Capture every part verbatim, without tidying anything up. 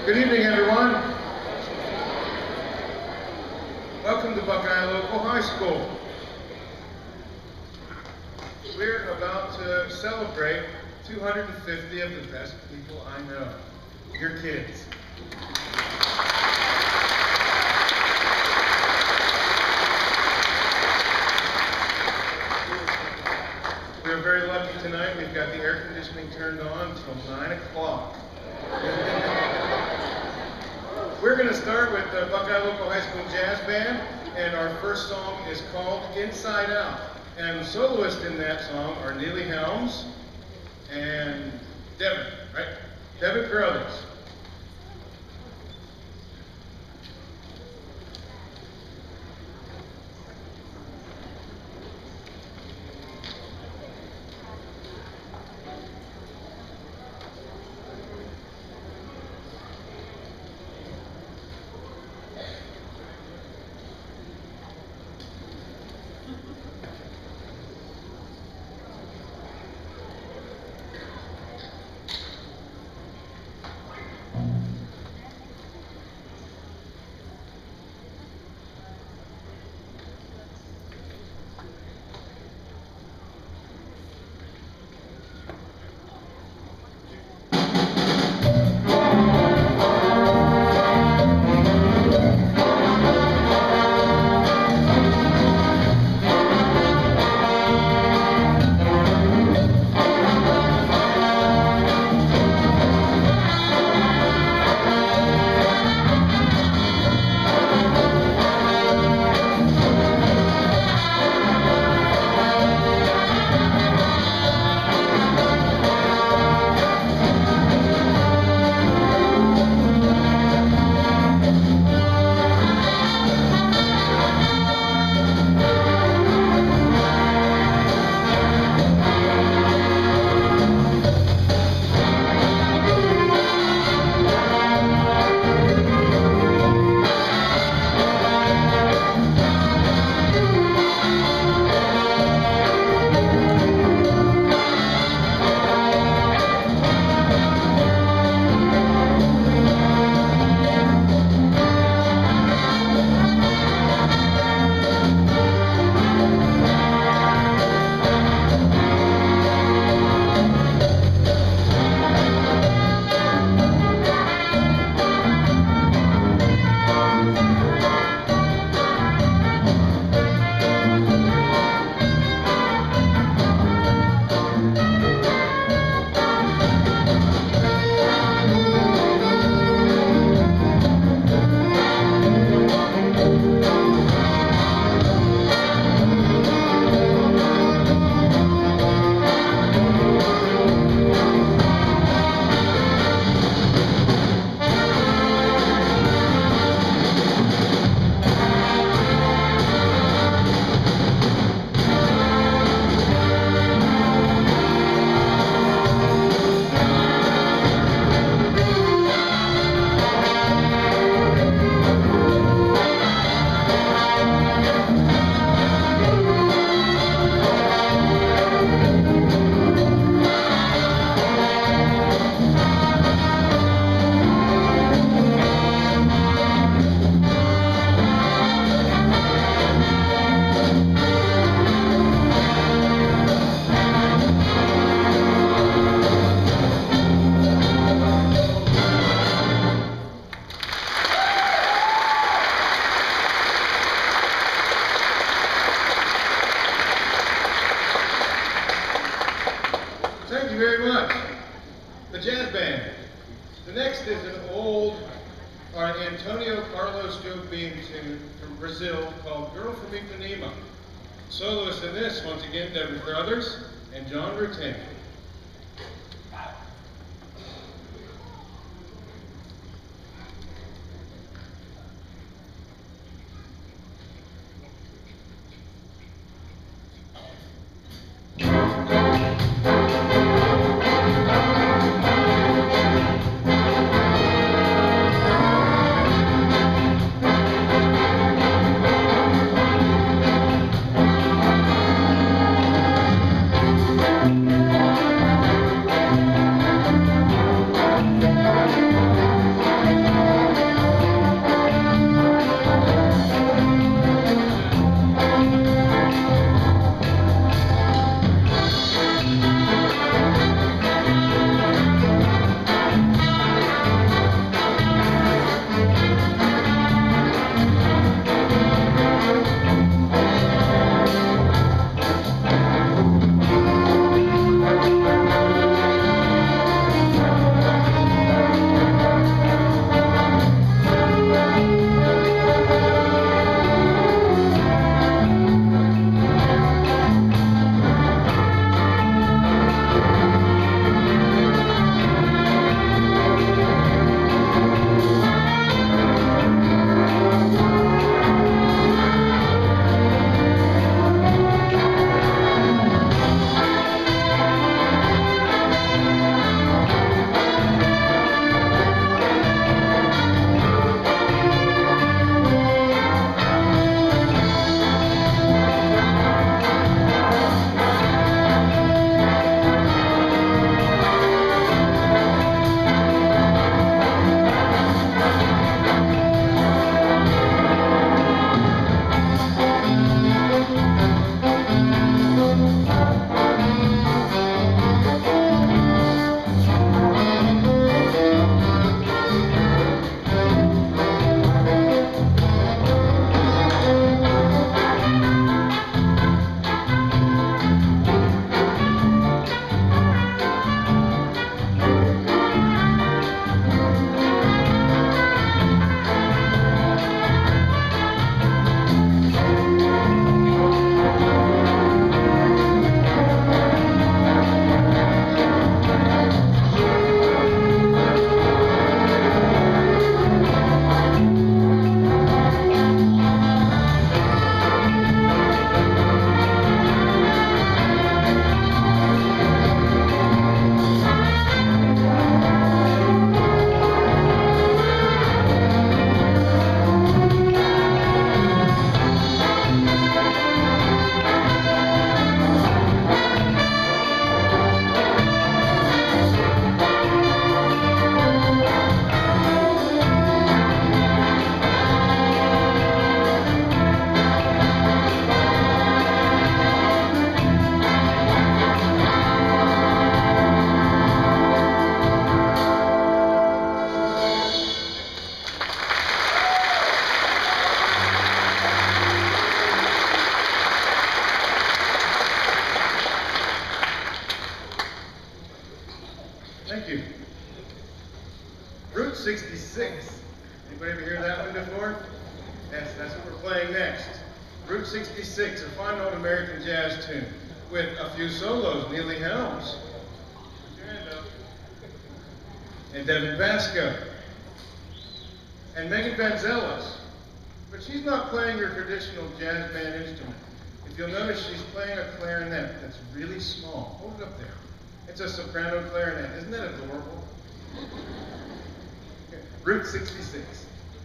Good evening, everyone. Welcome to Buckeye Local High School. We're about to celebrate two hundred fifty of the best people I know, your kids. We're very lucky tonight. We've got the air conditioning turned on until nine o'clock. We're going to start with the Buckeye Local High School Jazz Band, and our first song is called Inside Out. And the soloists in that song are Neely Helms and Devin, right? Devin Carruthers. Thank you very much. The Jazz Band. The next is an old uh, Antonio Carlos Jobim tune from Brazil called Girl from Ipanema. Soloists in this, once again, Devin Carruthers and John Rutan. Thank you. sixty-six. Anybody ever hear that one before? Yes, that's what we're playing next. Route sixty-six, a fine old American jazz tune with a few solos, Neely Helms, and Devin Pasco, and Megan Vanzelis. But she's not playing her traditional jazz band instrument. If you'll notice, she's playing a clarinet that's really small. Hold it up there. It's a soprano clarinet. Isn't that adorable? Route sixty-six.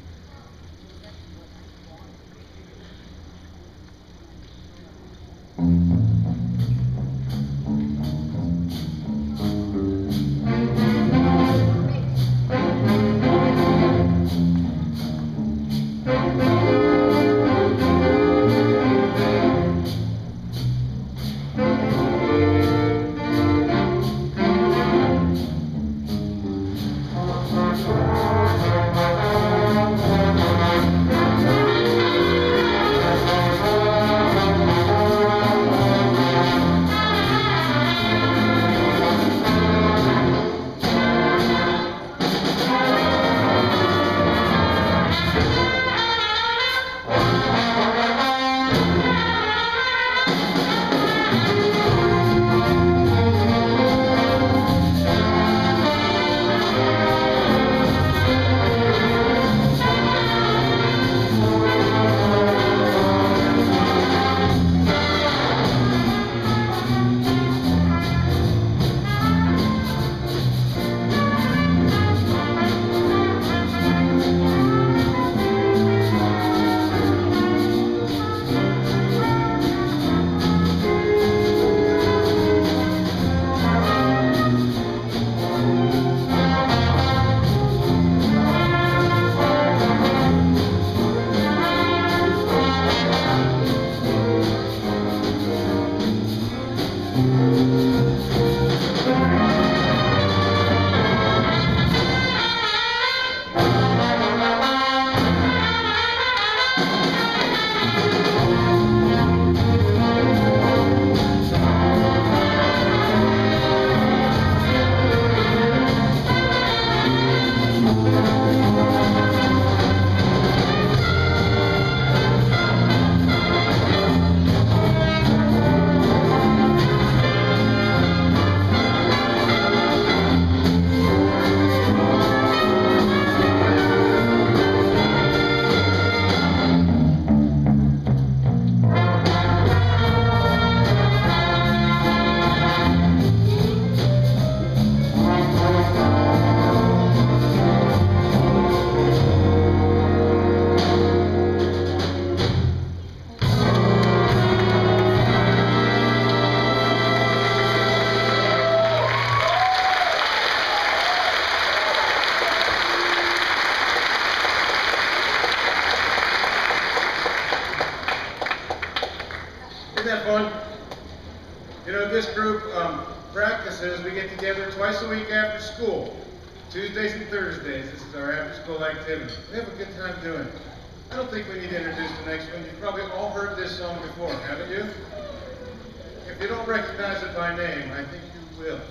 Isn't that fun? You know, this group um, practices, we get together twice a week after school. Tuesdays and Thursdays, this is our after-school activity. We have a good time doing it. I don't think we need to introduce the next one. You've probably all heard this song before, haven't you? If you don't recognize it by name, I think you will.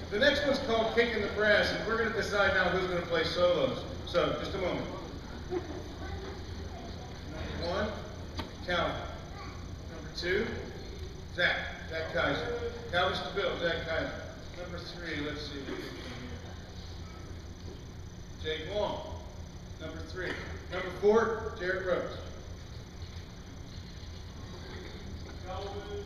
The next one's called Kicking the Brass, and we're going to decide now who's going to play solos. So, just a moment. Number one, Calvin. Number two, Zach. Zach Kaiser. Calvin Stabile, Zach Kaiser. Number three, let's see. Jake Long. Number three. Number four, Jared Rose. Calvin.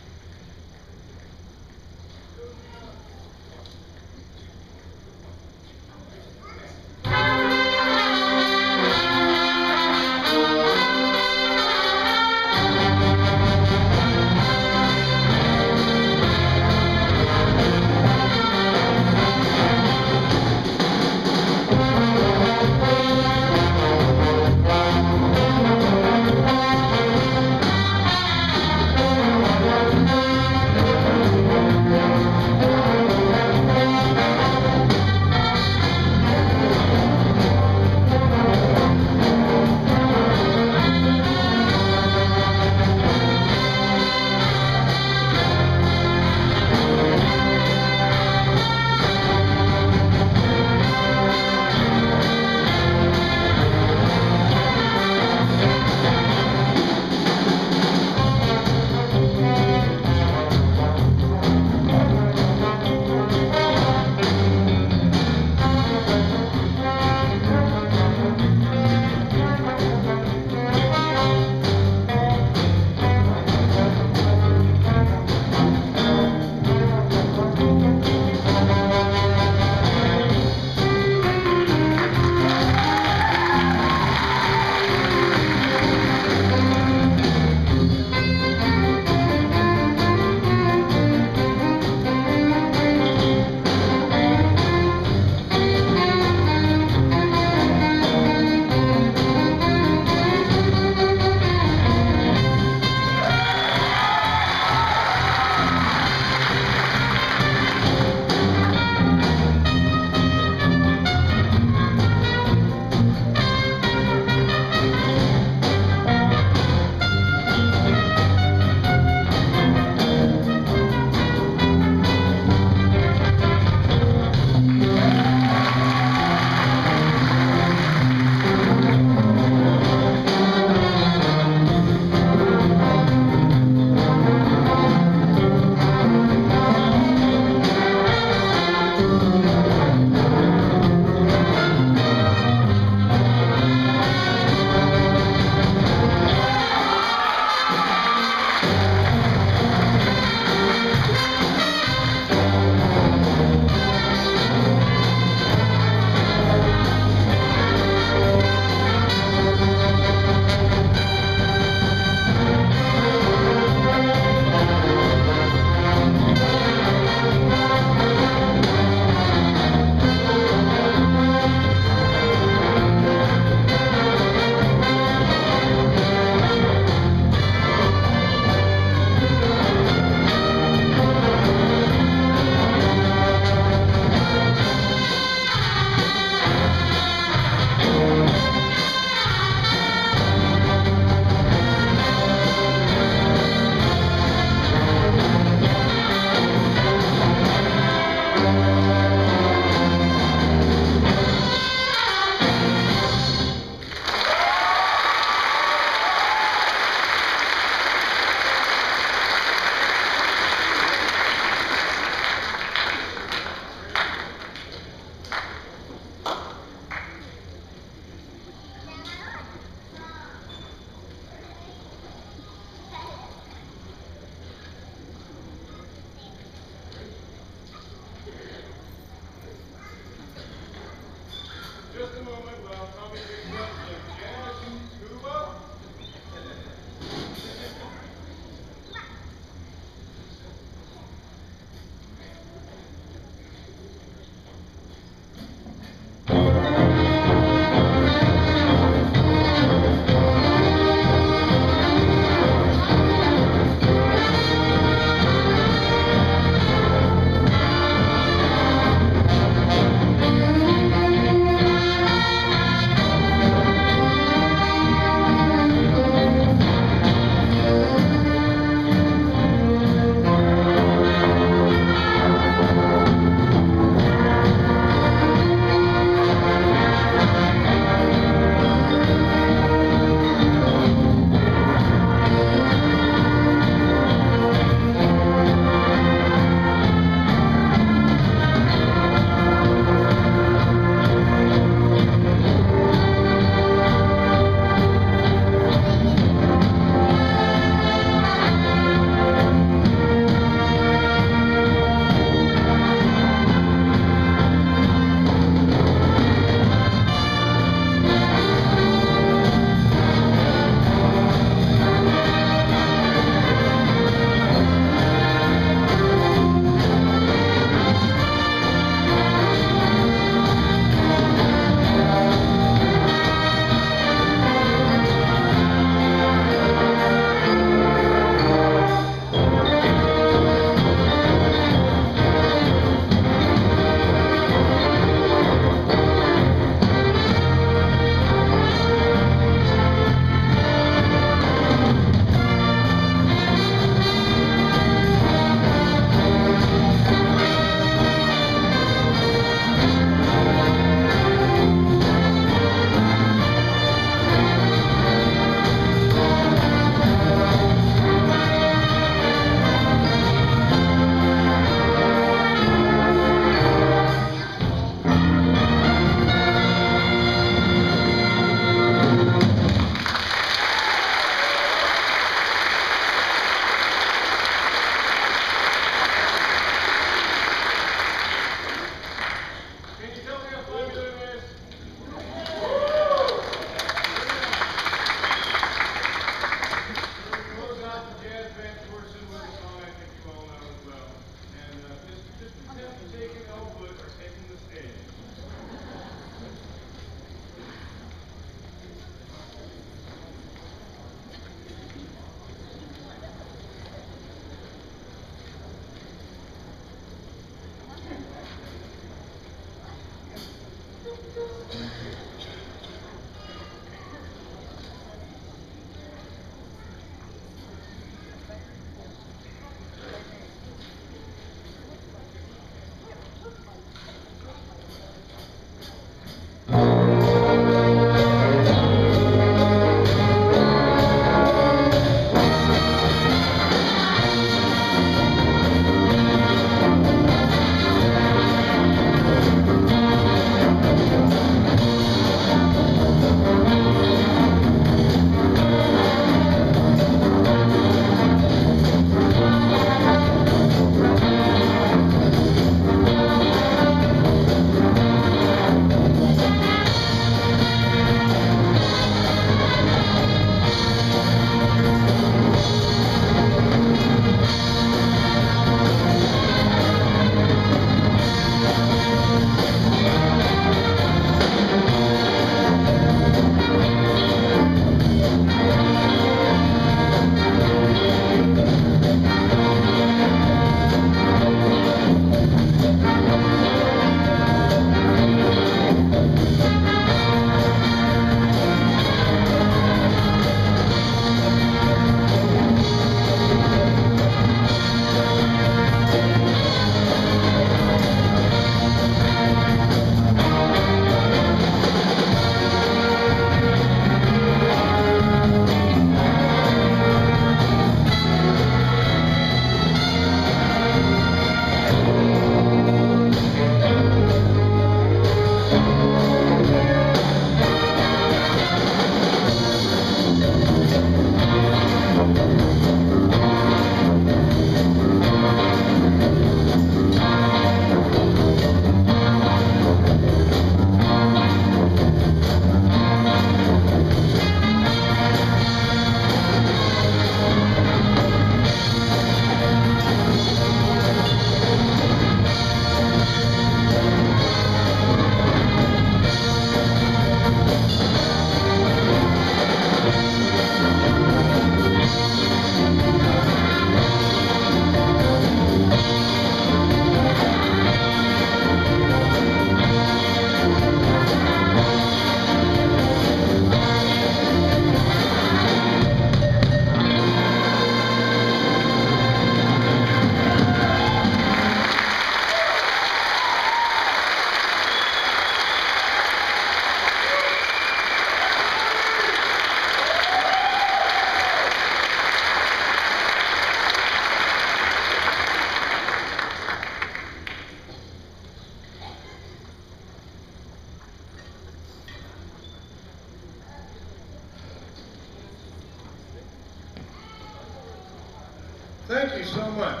Thank you so much.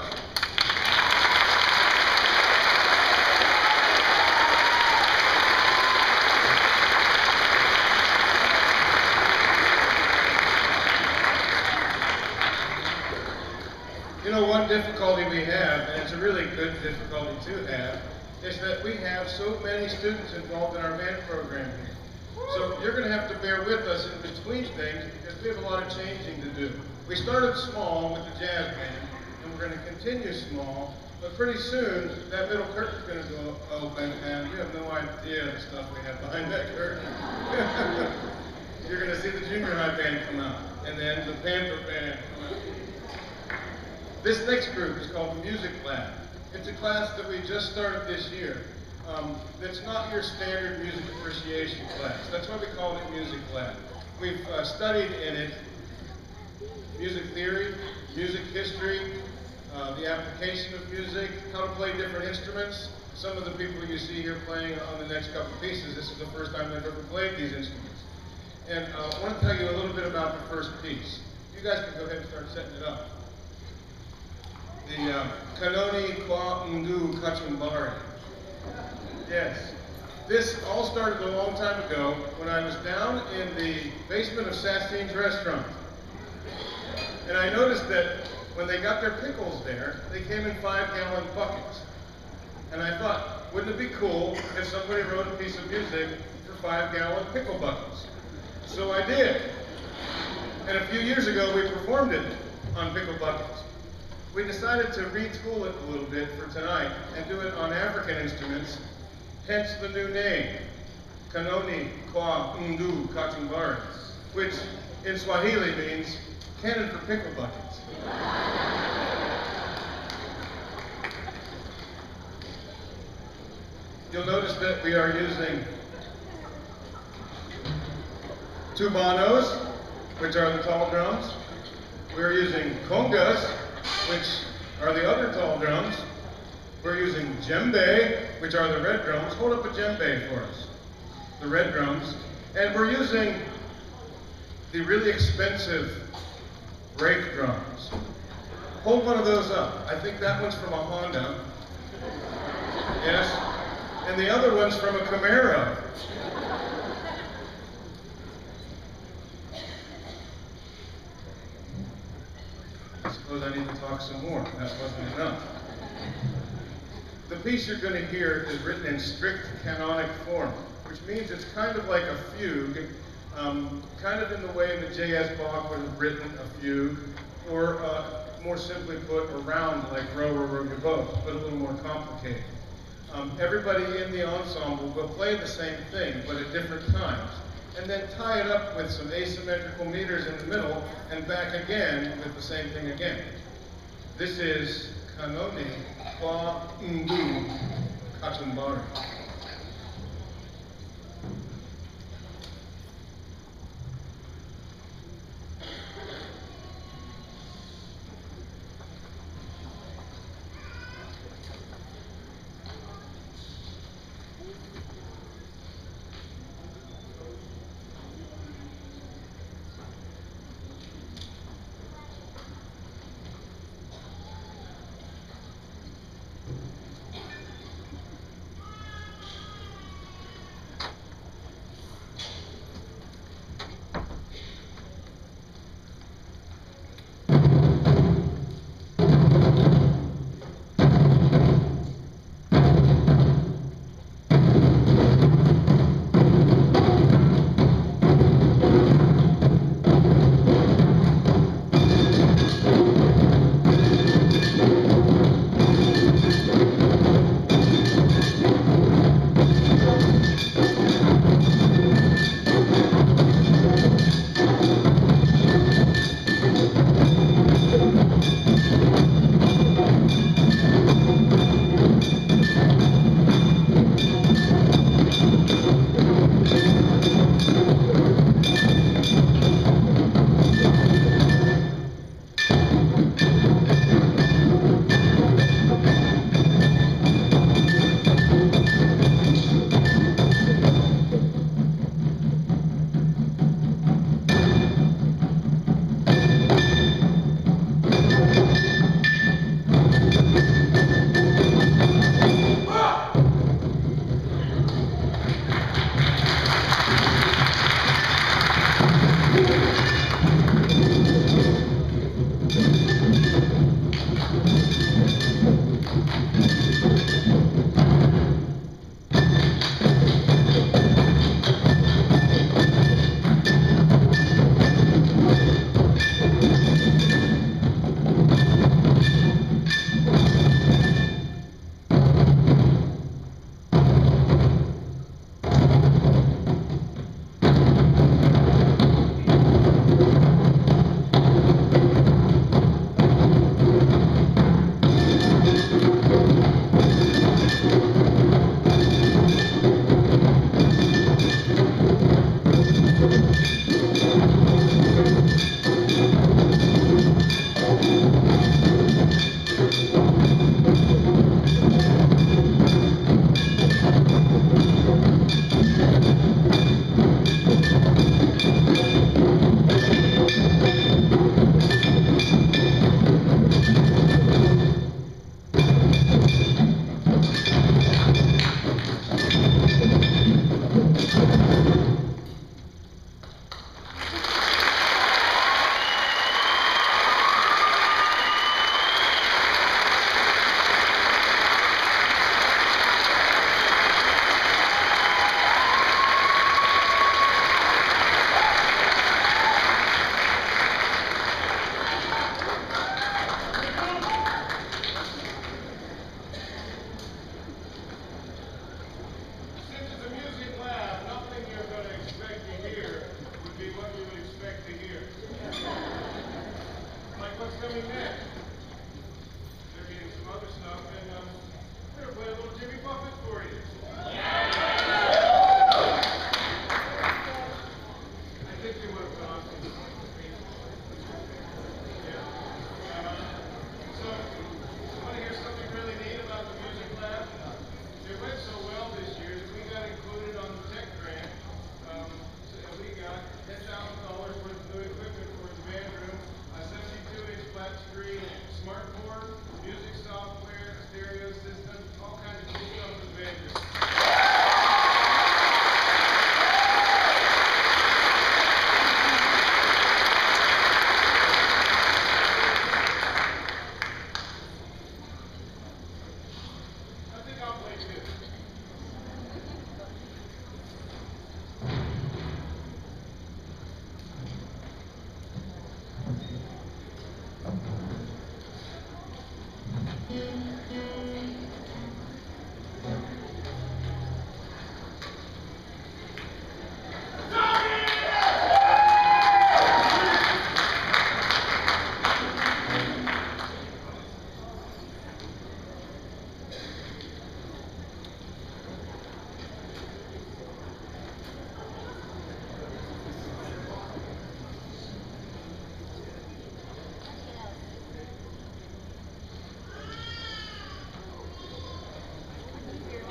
You know, one difficulty we have, and it's a really good difficulty to have, is that we have so many students involved in our band program here. So you're going to have to bear with us in between things because we have a lot of changing to do. We started small with the jazz band, and we're going to continue small, but pretty soon that middle curtain's going to go open, and you have no idea the stuff we have behind that curtain. You're going to see the junior high band come out, and then the Panther band come out. This next group is called the Music Lab. It's a class that we just started this year. Um, that's not your standard music appreciation class. That's why we call it Music Lab. We've uh, studied in it music theory, music history, uh, the application of music, how to play different instruments. Some of the people you see here playing on the next couple pieces, this is the first time they've ever played these instruments. And uh, I want to tell you a little bit about the first piece. You guys can go ahead and start setting it up. The uh, Kanoni Kwa Ndu Kachumbari. Yes. This all started a long time ago when I was down in the basement of Sastine's restaurant. And I noticed that when they got their pickles there, they came in five gallon buckets. And I thought, wouldn't it be cool if somebody wrote a piece of music for five gallon pickle buckets? So I did. And a few years ago, we performed it on pickle buckets. We decided to retool it a little bit for tonight and do it on African instruments, hence the new name, Kanoni Kwa Ndu Kachumbari, which in Swahili means cannon for pickle buckets. You'll notice that we are using tubanos, which are the tall drums. We're using congas, which are the other tall drums. We're using djembe, which are the red drums. Hold up a djembe for us. The red drums. And we're using the really expensive brake drums. Hold one of those up. I think that one's from a Honda. Yes. And the other one's from a Camaro. I suppose I need to talk some more. That wasn't enough. The piece you're going to hear is written in strict canonic form, which means it's kind of like a fugue, um, kind of in the way that J S Bach would have written a fugue, or uh, more simply put, a round like Row, Row, Row Your Boat, but a little more complicated. Um, everybody in the ensemble will play the same thing, but at different times, and then tie it up with some asymmetrical meters in the middle, and back again with the same thing again. This is Kanoni Kwa Ndu Kachumbari.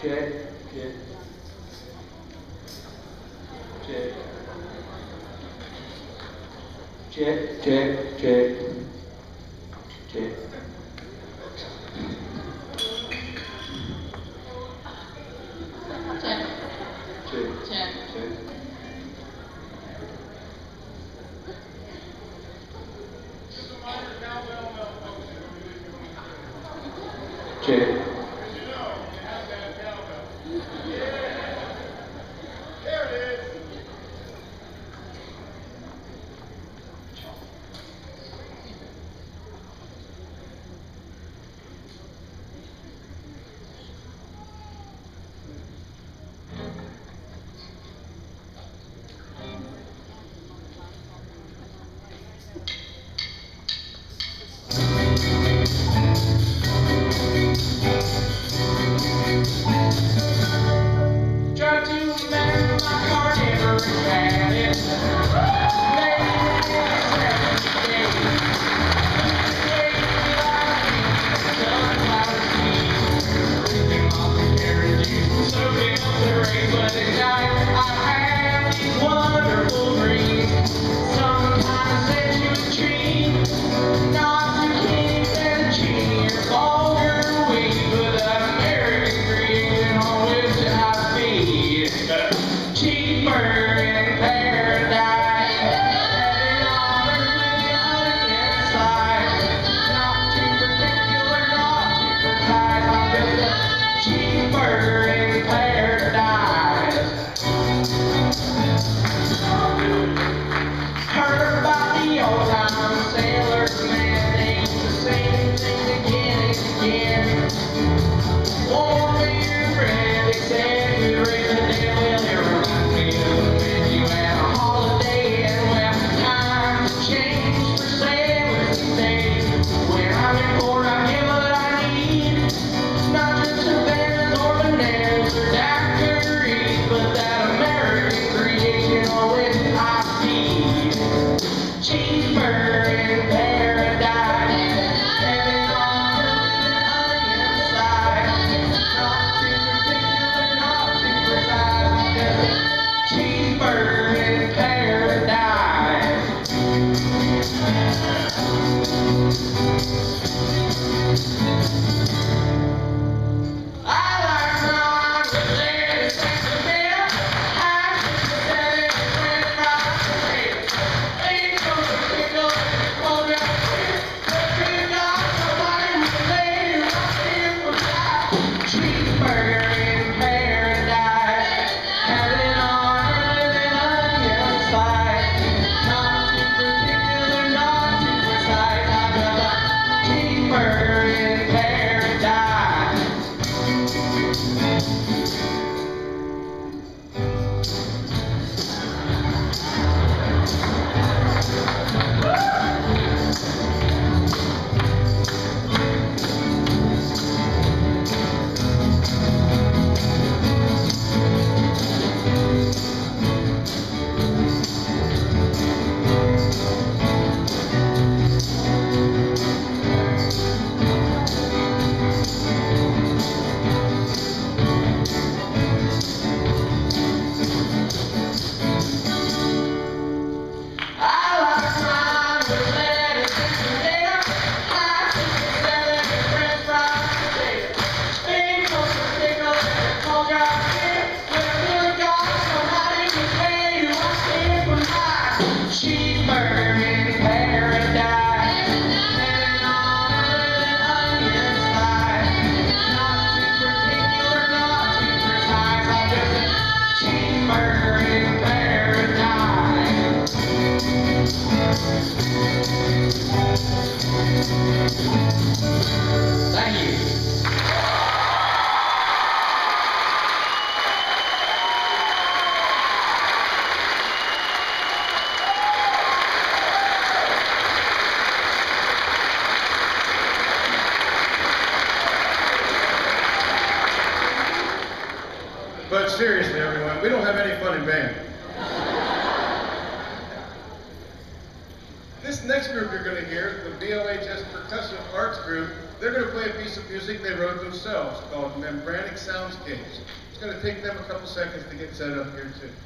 check, check, check, check, check, check, check. Check. Check. Check. Check. Check. Try to remember my car never had it. But at night I have these wonderful dreams. Sometimes set you a dream, not to keep and cheer all your way, but an American dream on which I feed. Cheaper in paradise, headed on a million inside. Not too particular, not too precise, I'm just a cheaper in paradise. Heard about the old time sailors, man, they do the same thing again and again. Warm beer, bread, they said we raised the dead, well, they remind me of when you had a holiday, and well, times change for sailors these days. When I'm in port, I get what I need, not just bananas or bananas or daiquiris, but that American creation on which I feed. Cheaper in paradise, headed on a million inside. Not too particular, not too precise, just cheaper in paradise. I like Ron with lettuce and tomato. I just said it with french fries and potatoes. Ain't no pickle and cold red beer. But you got somebody who's laid right here for life. Cheaper in paradise, headed on a million side. Not too particular, not too precise, I'm just a cheaper in paradise. Thank you. But seriously, everyone, we don't have any fun in band. This next group you're going to hear, the B L H S Percussion Arts Group, They're going to play a piece of music they wrote themselves called Membranic Soundscapes. It's going to take them a couple seconds to get set up here too.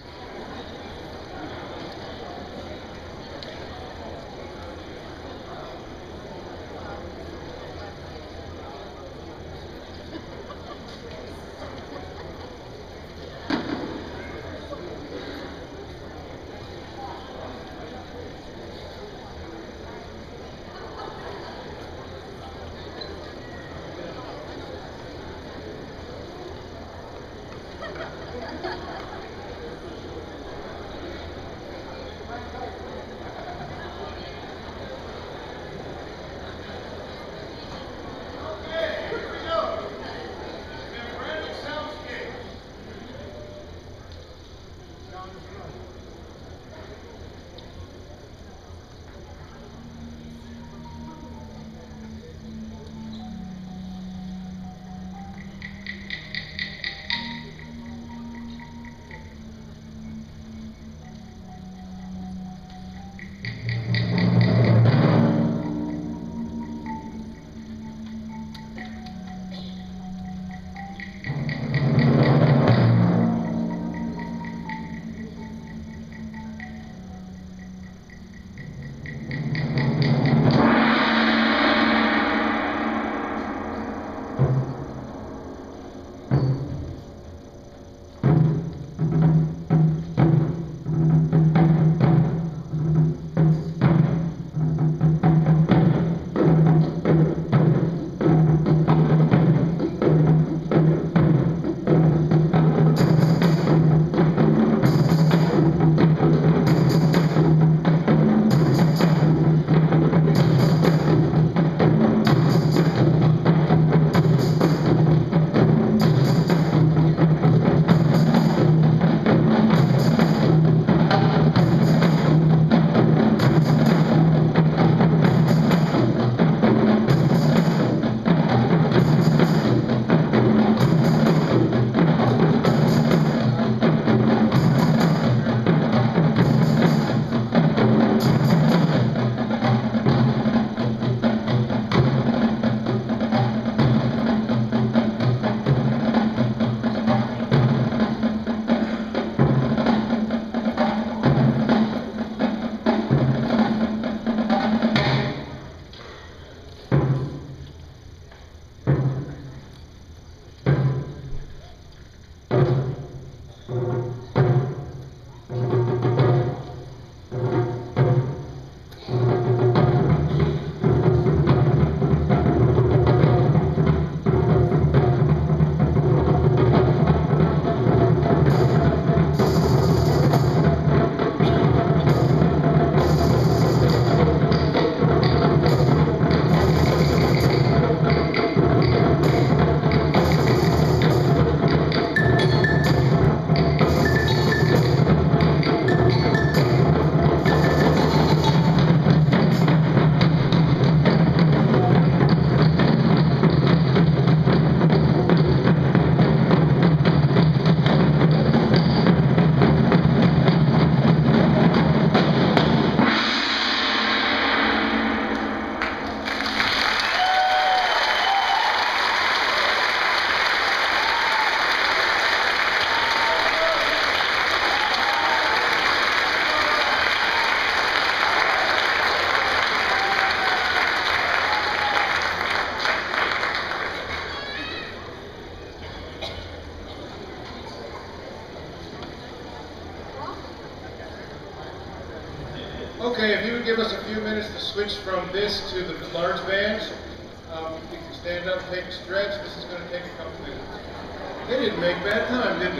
Okay, if you would give us a few minutes to switch from this to the large bands, um, you can stand up, take a stretch. This is going to take a couple minutes. They didn't make bad time, did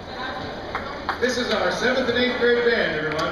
they? This is our seventh and eighth grade band, everyone.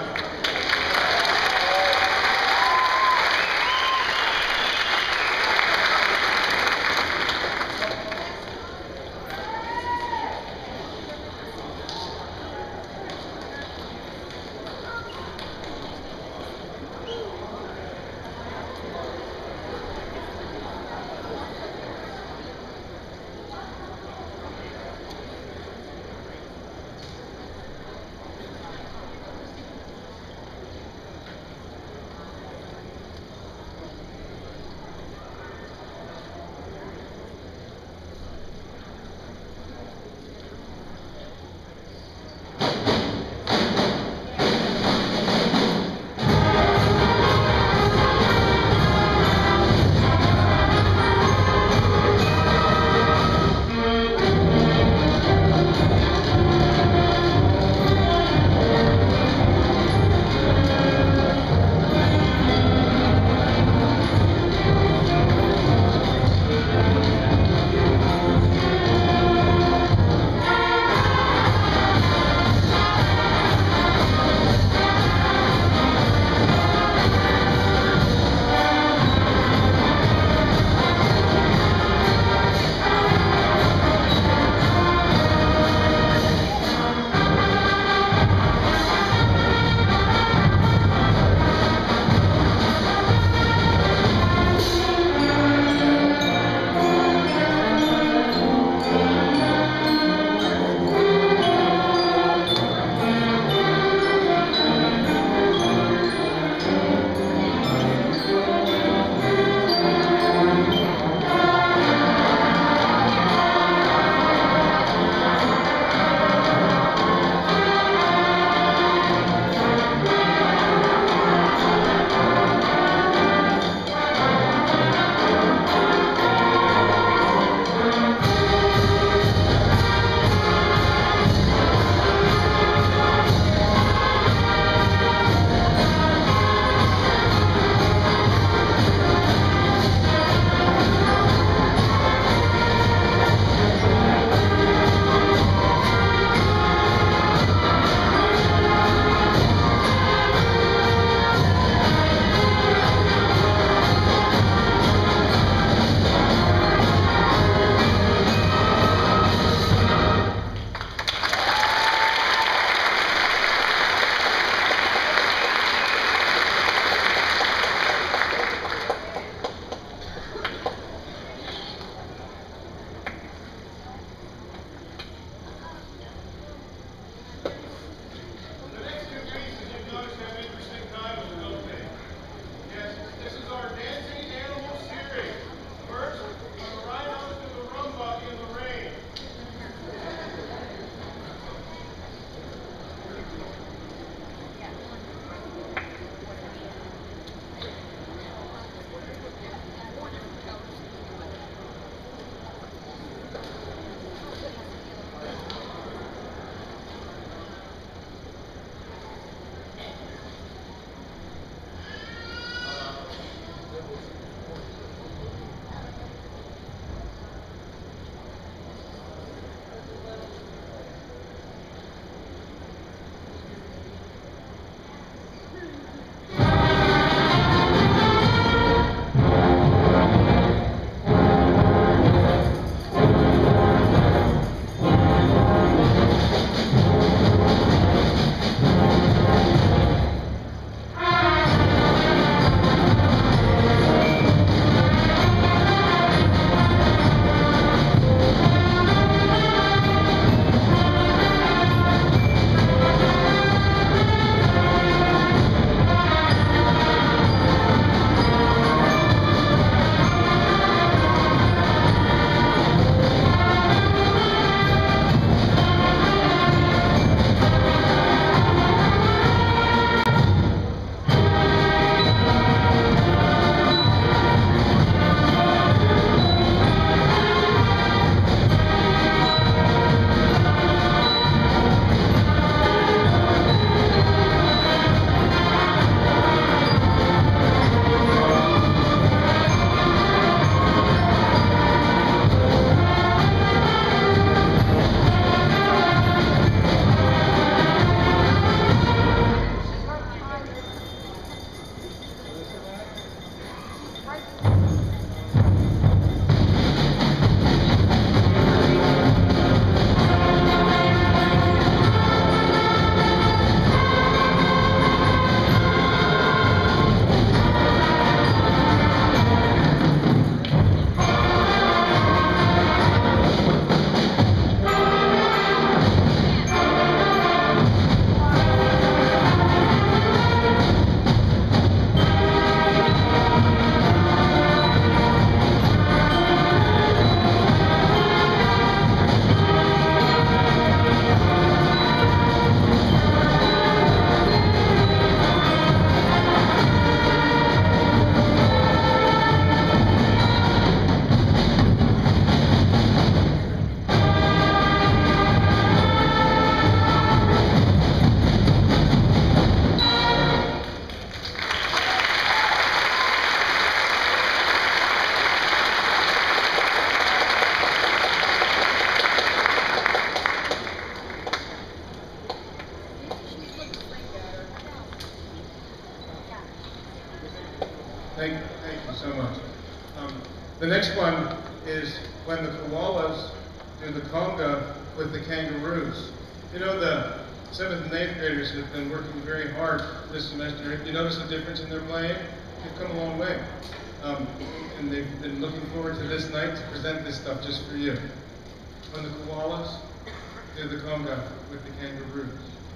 Thank, thank you so much. Um, the next one is when the koalas do the conga with the kangaroos. You know, the seventh and eighth graders have been working very hard this semester. Have you noticed the difference in their playing? They've come a long way. Um, and they've been looking forward to this night to present this stuff just for you. When the koalas do the conga with the kangaroos.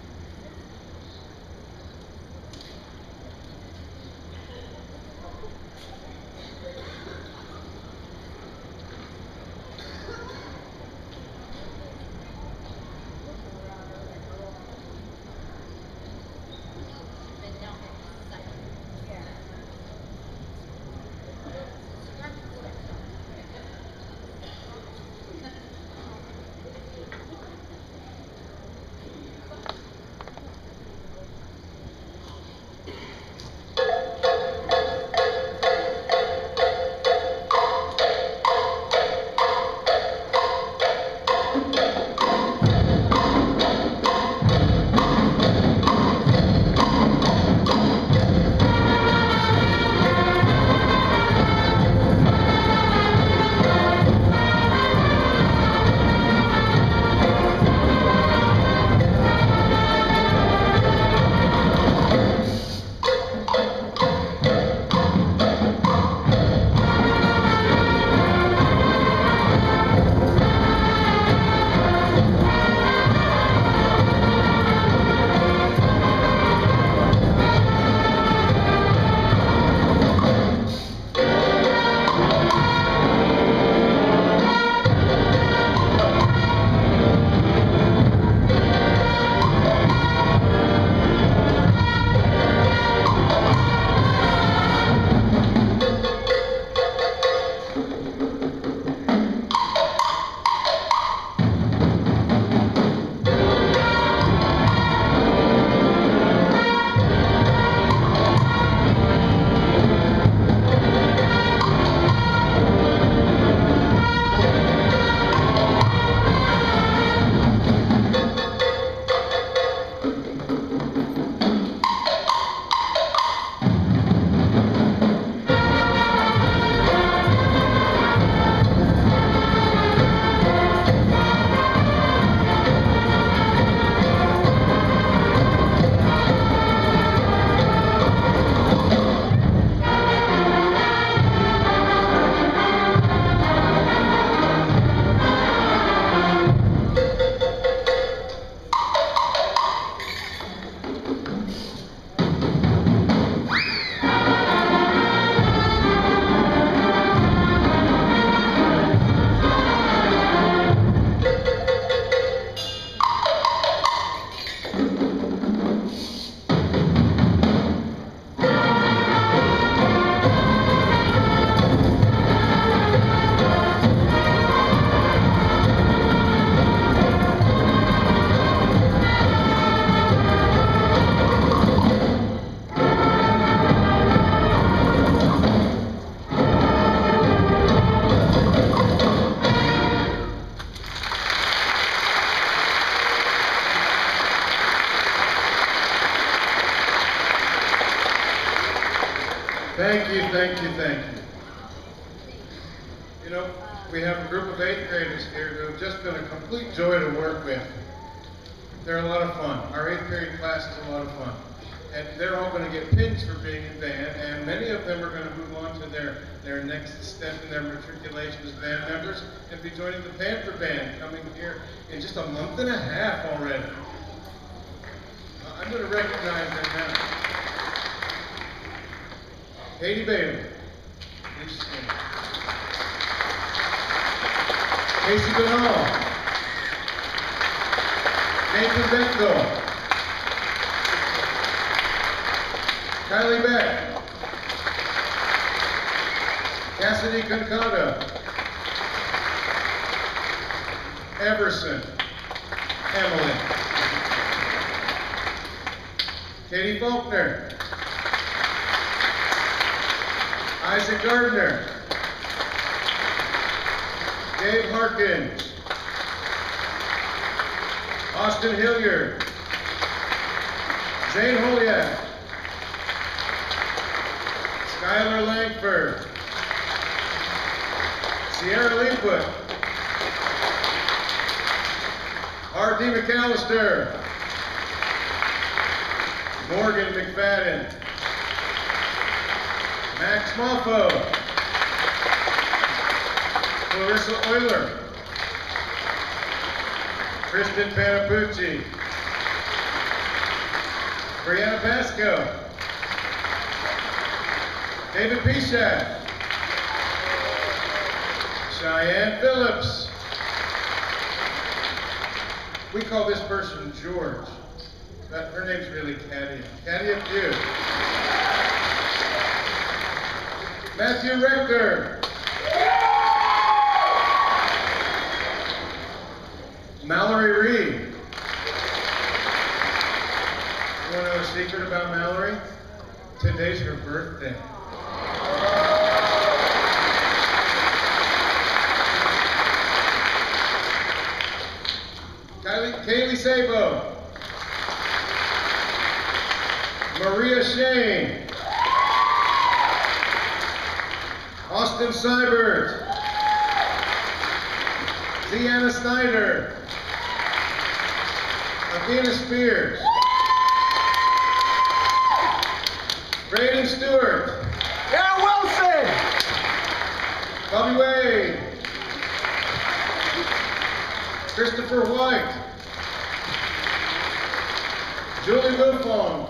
Thank you, thank you, thank you. You know, we have a group of eighth graders here who have just been a complete joy to work with. They're a lot of fun. Our eighth grade class is a lot of fun. And they're all going to get pins for being in band, and many of them are going to move on to their, their next step in their matriculation as band members and be joining the Panther band coming here in just a month and a half already. Uh, I'm going to recognize them now. Katie Bailey, please stand. Casey Banal, Nathan Bechtel, Kylie Beck, Cassidy Concada, Everson, Emily, Katie Faulkner, Isaac Gardner, Dave Harkins, Austin Hilliard, Zane Holiak, Skylar Langford, Sierra Leefoot, R D McAllister, Morgan McFadden, Max Moffo, Clarissa Euler, Kristen Panapucci, Brianna Pasco, David Pishak, Cheyenne Phillips. We call this person George, but her name's really Katia. Katia Pugh. Matthew Rector. Mallory Reed. You want to know a secret about Mallory? Today's her birthday. Kylie, Kaylee Sabo. Maria Shane. Austin Seibert. Deanna Snyder. Athena Spears. Braden Stewart. Aaron Wilson. Bobby Wade. Christopher White. Julie Wilfong.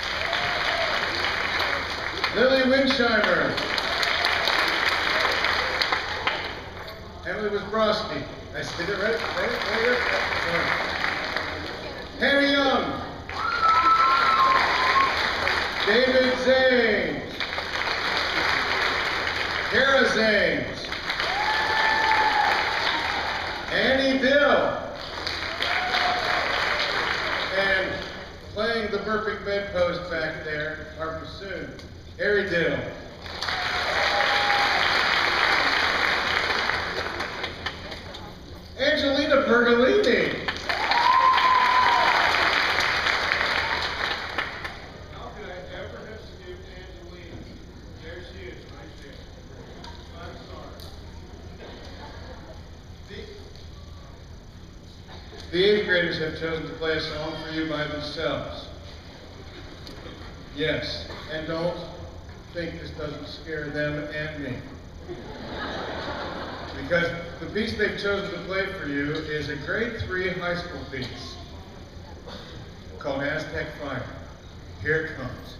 Lily Winsheimer. Emily Wisbrowski. I said it right? Right? Right? Right? Harry Young. David Zanes. Kara Zanes. Annie Dill. And playing the burping bedpost back there, our bassoon, Harry Dill. Angelina Pergolini. How could I ever have skipped Angelina? There she is, right there. I'm sorry. The, the eighth graders have chosen to play a song for you by themselves. Yes, and don't think this doesn't scare them and me. Because the piece they've chosen to play for you is a grade three high school piece called Aztec Fire. Here it comes.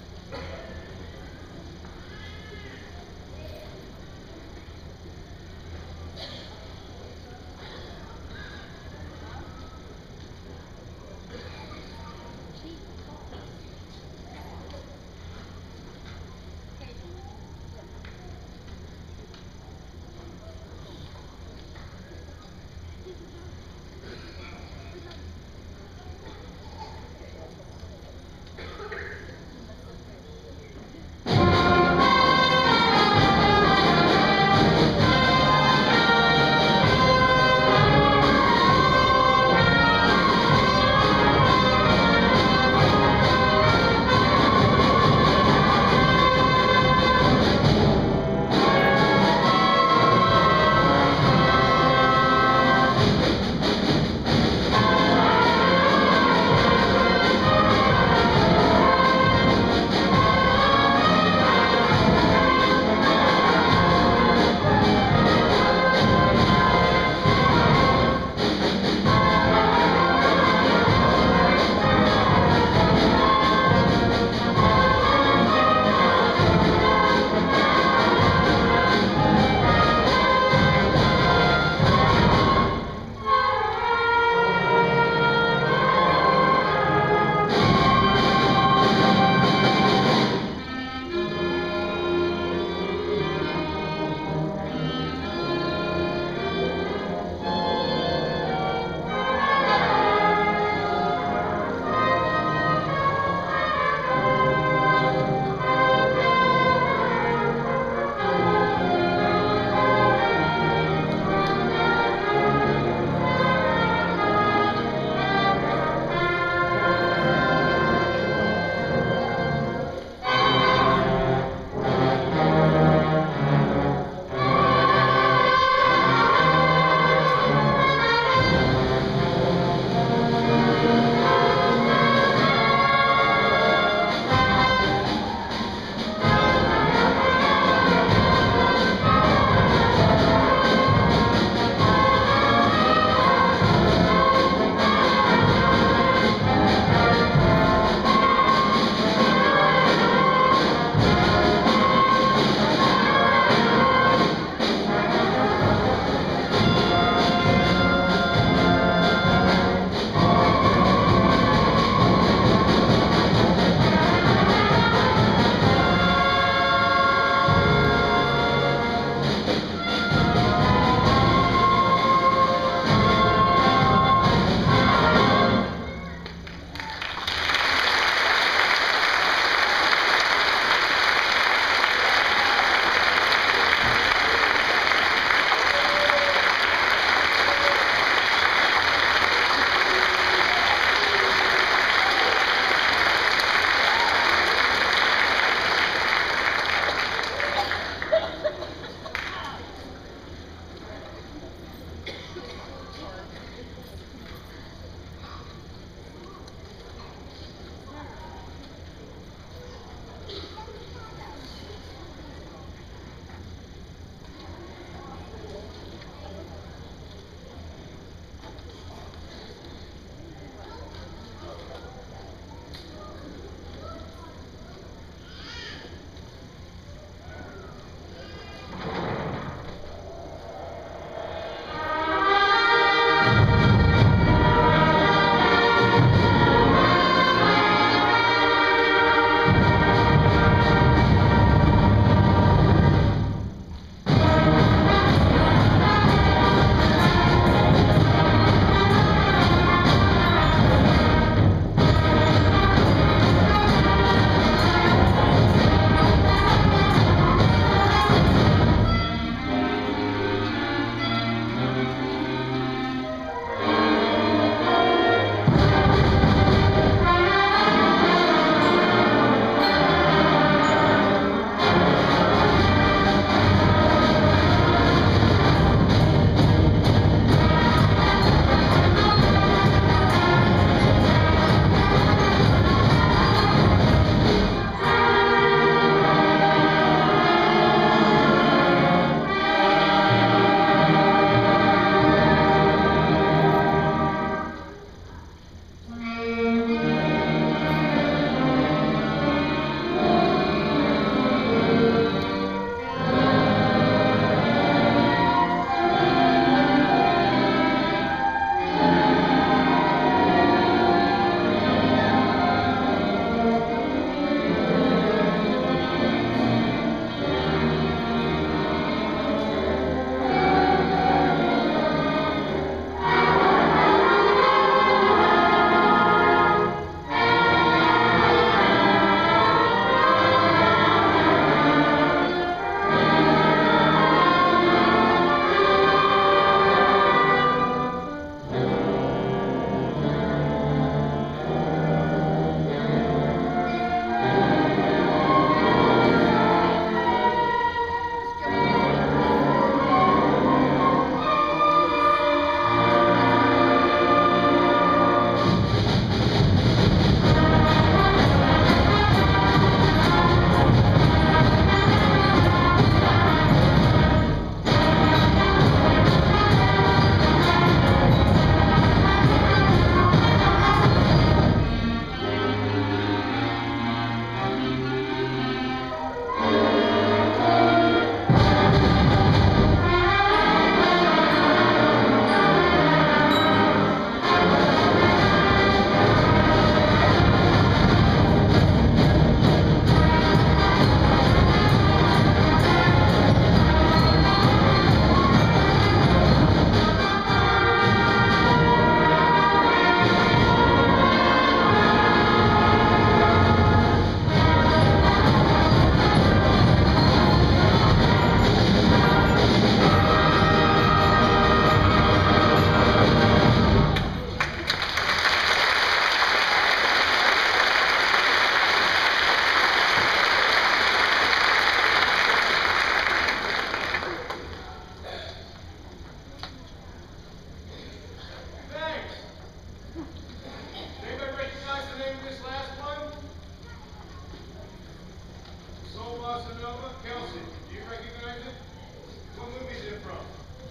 Bossa Nova. Kelsey, do you recognize it? What movie is it from?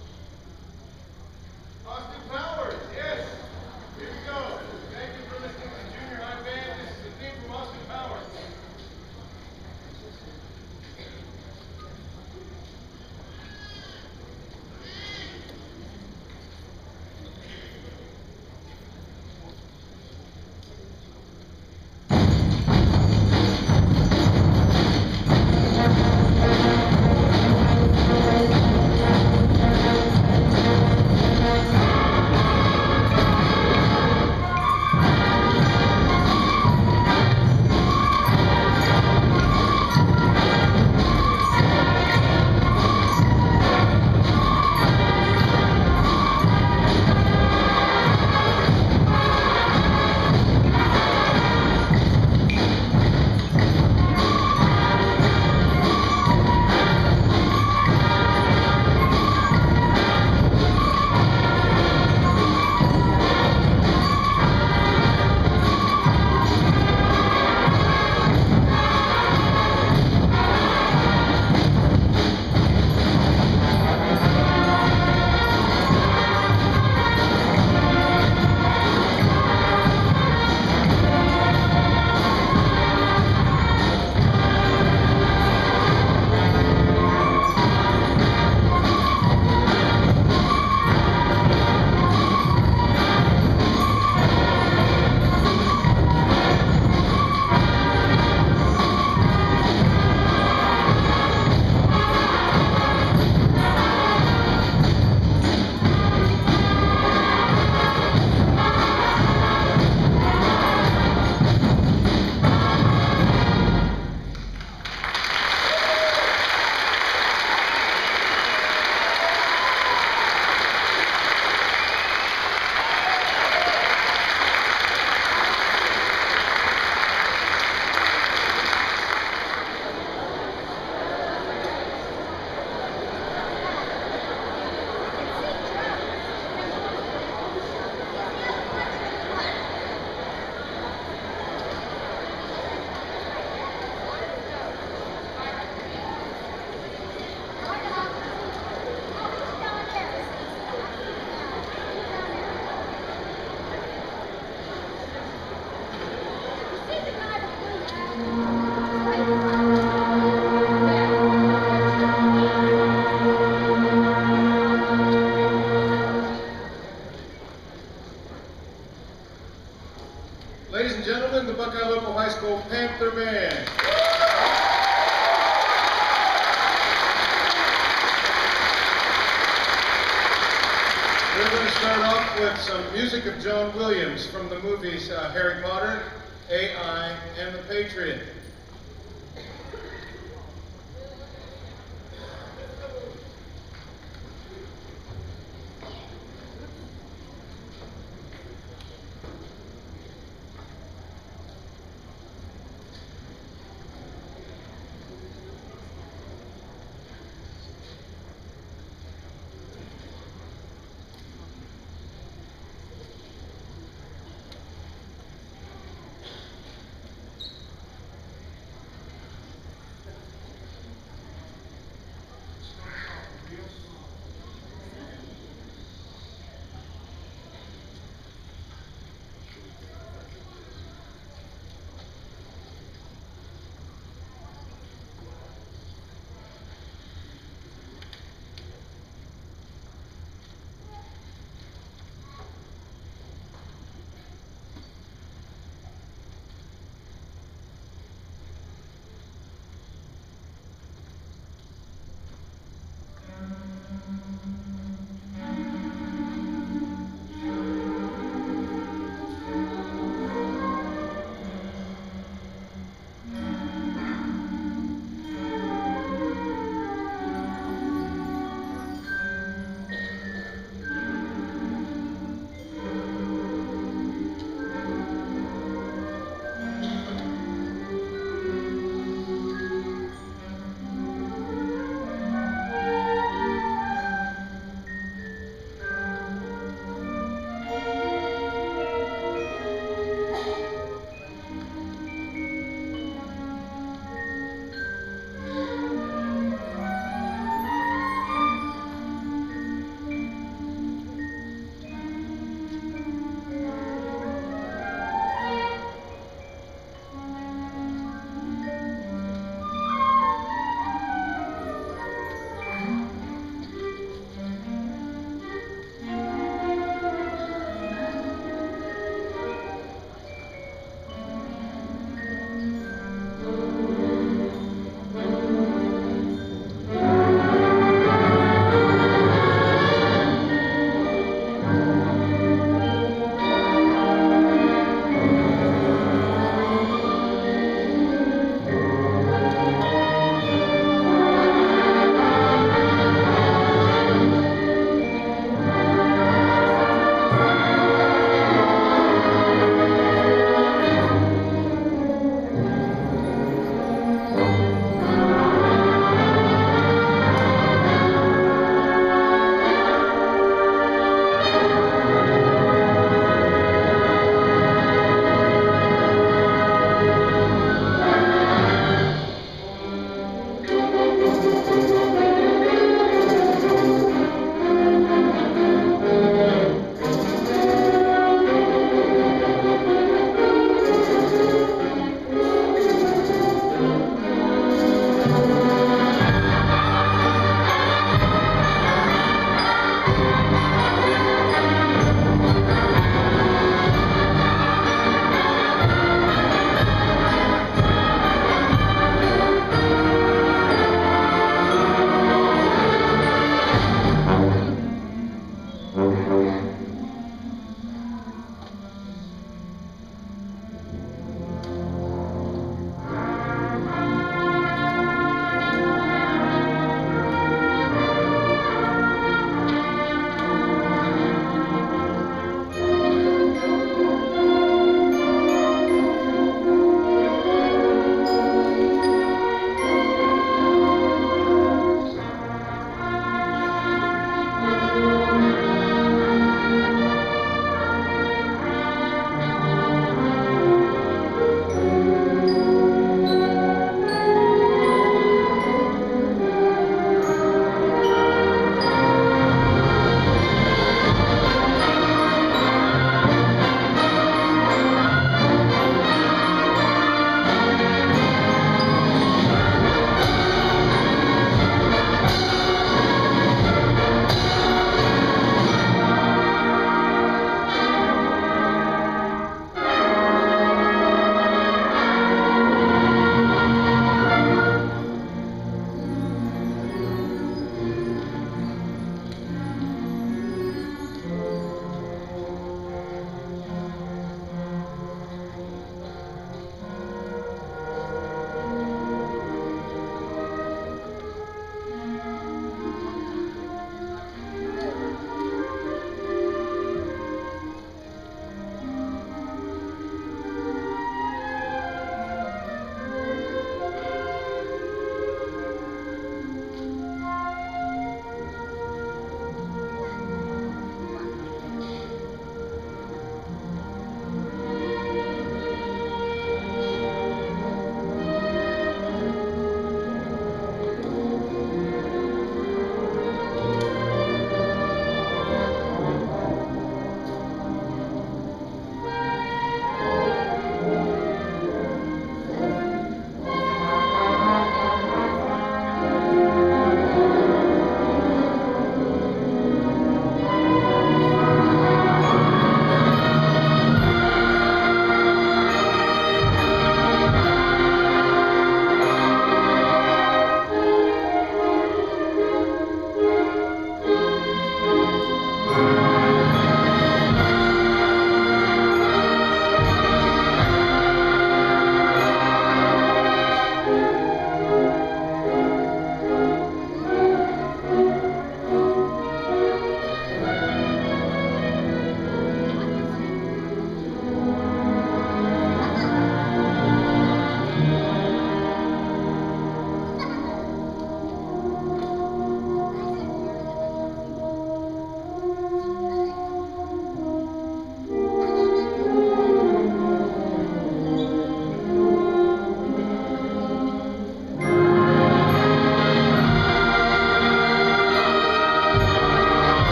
Austin Powers, yes. Here we go. Thank you for listening to Junior High Band. This is the theme from Austin Powers. Ladies and gentlemen, the Buckeye Local High School Panther Band. We're going to start off with some music of John Williams from the movies uh, Harry Potter, A I, and The Patriot.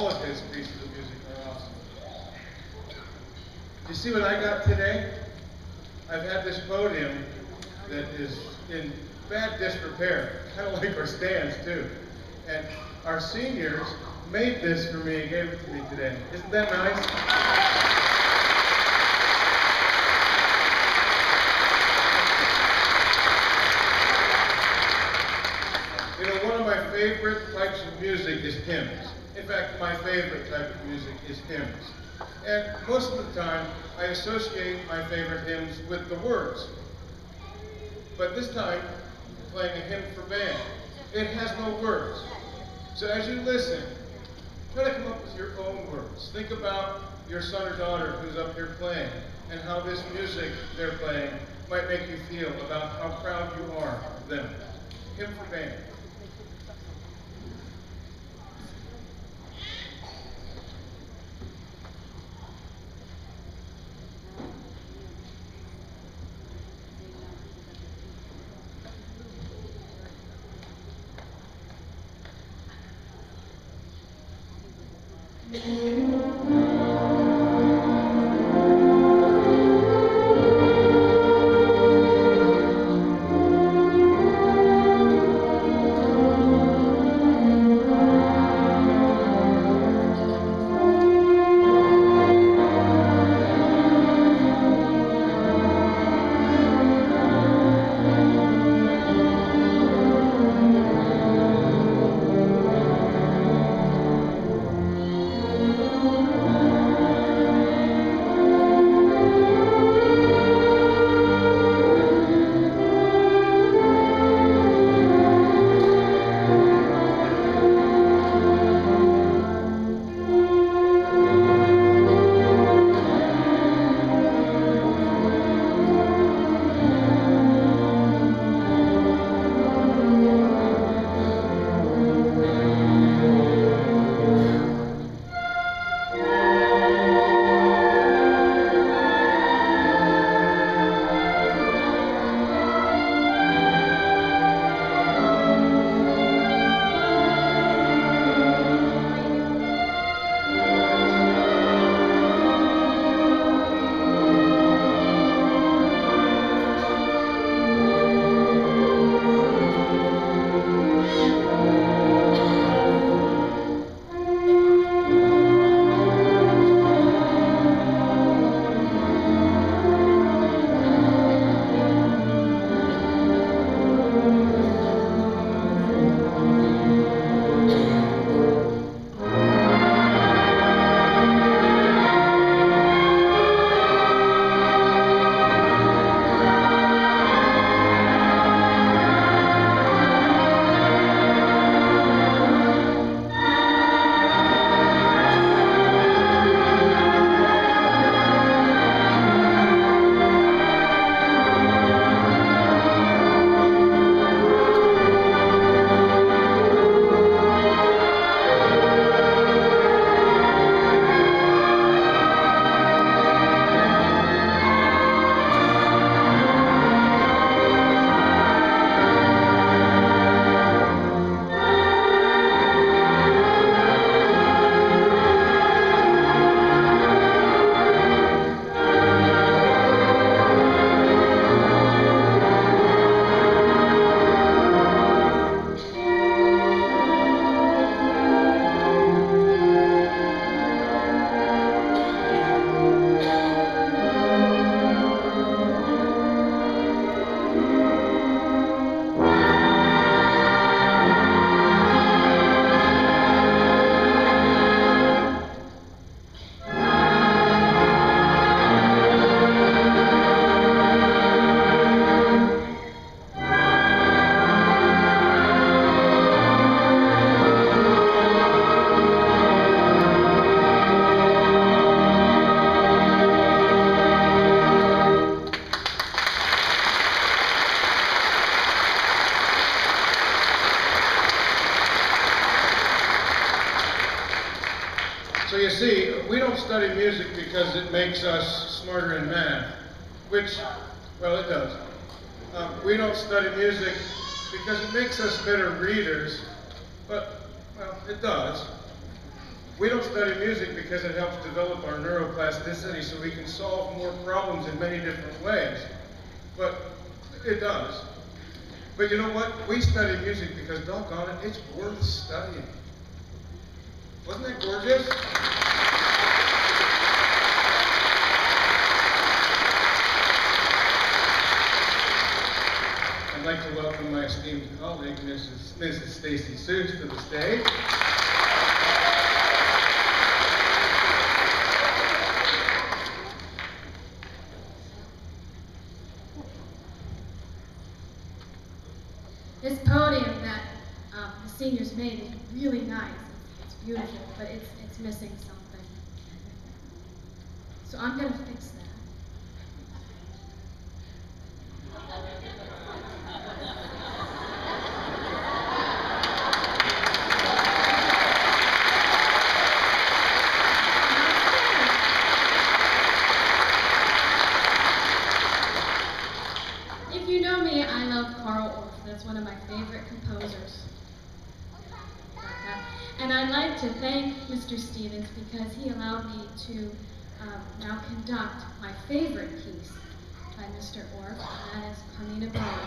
all of his pieces of music are awesome. You see what I got today? I've had this podium that is in bad disrepair, kind of like our stands too. And our seniors made this for me and gave it to me today. Isn't that nice? You know, one of my favorite types of music is hymns. In fact, my favorite type of music is hymns. And most of the time, I associate my favorite hymns with the words. But this time, I'm playing a hymn for band. It has no words. So as you listen, try to come up with your own words. Think about your son or daughter who's up here playing and how this music they're playing might make you feel about how proud you are of them. Hymn for band. So you see, we don't study music because it makes us smarter in math, which, well, it does. Um, we don't study music because it makes us better readers, but, well, it does. We don't study music because it helps develop our neuroplasticity so we can solve more problems in many different ways. But it does. But you know what? We study music because, doggone it, it's worth studying. Wasn't that gorgeous? I'd like to welcome my esteemed colleague, Missus Missus Stacy Seuss, to the stage. This podium that um, the seniors made is really nice. It's, it's beautiful, but it's, it's missing something. So I'm going to fix that. If you know me, I love Carl Orff. That's one of my favorite composers. And I'd like to thank Mister Stevens because he allowed me to um, now conduct my favorite piece by Mister Orff, and that is Carmina Burana.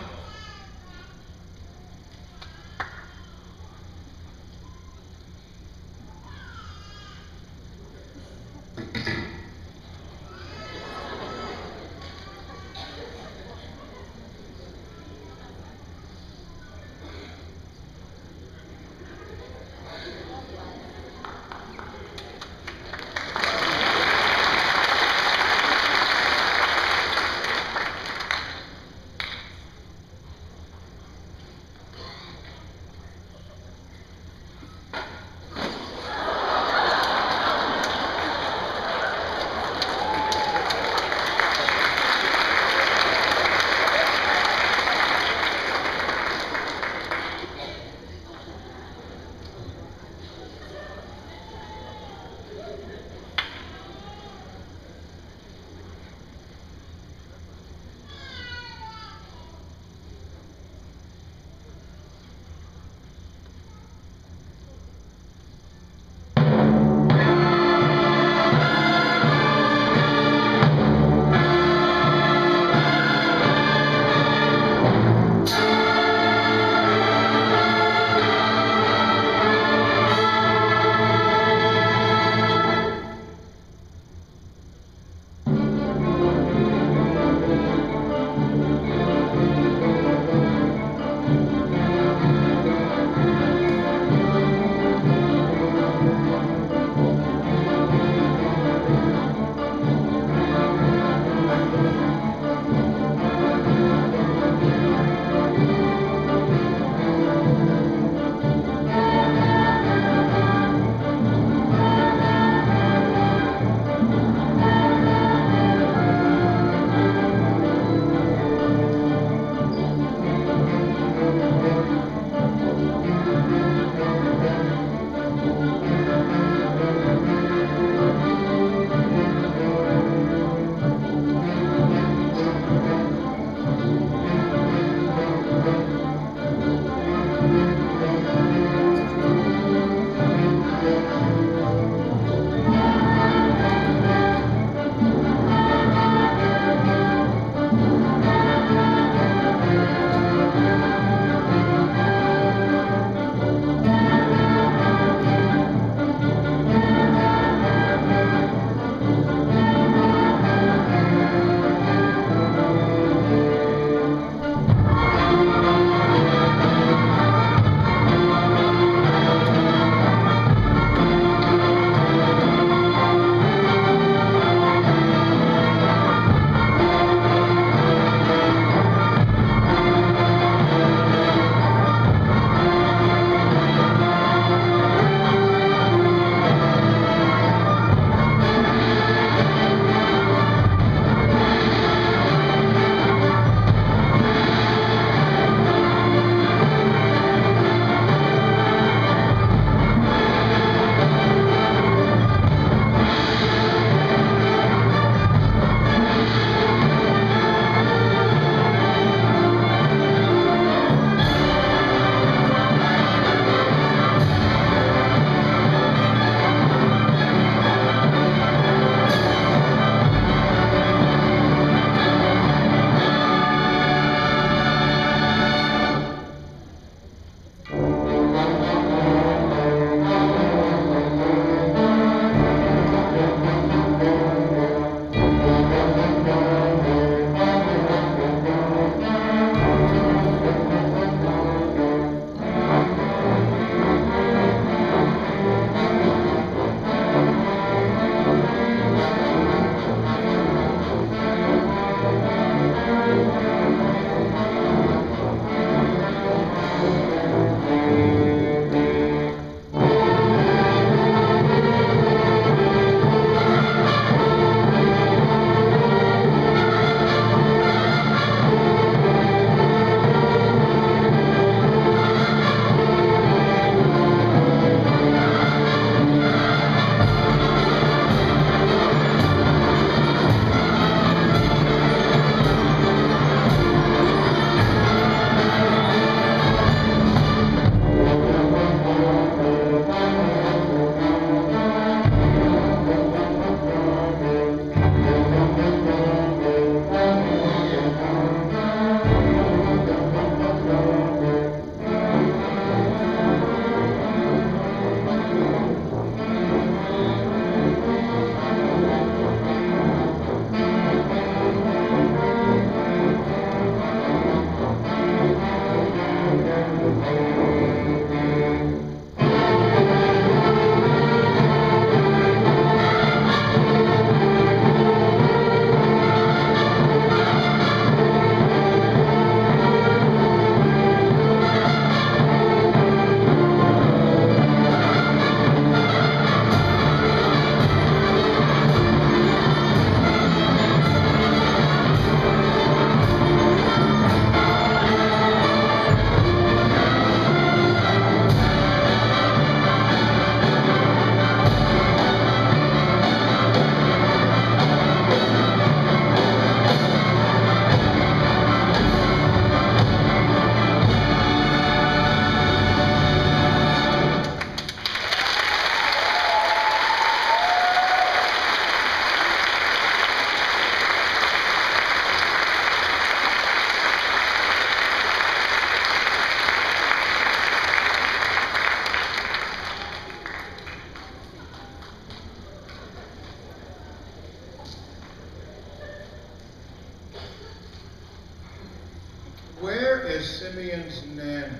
Simeon's Nana.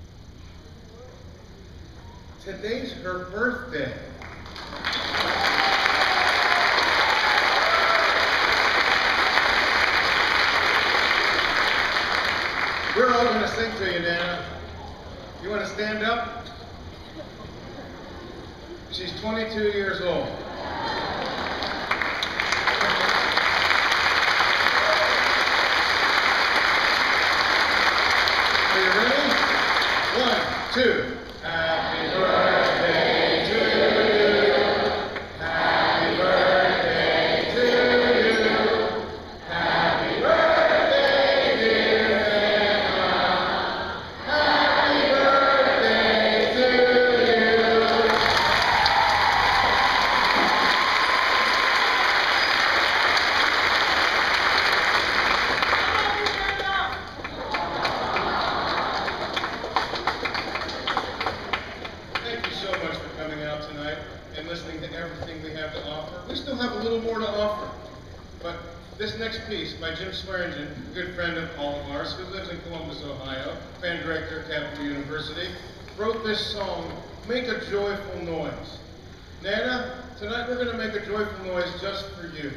Today's her birthday. We're all going to sing to you, Nana. You want to stand up? She's twenty-two years old. Are you ready? One, two. Happy birthday to you. Happy birthday to you. Happy birthday, dear Nana. Happy birthday to you. Thank you so much for coming out tonight and listening to everything we have to offer. We still have a little more to offer, but this next piece by Jim Swearingen, a good friend of all of ours, who lives in Columbus, Ohio, band director at Capital University, wrote this song, Make a Joyful Noise. Nana, tonight we're going to make a joyful noise just for you.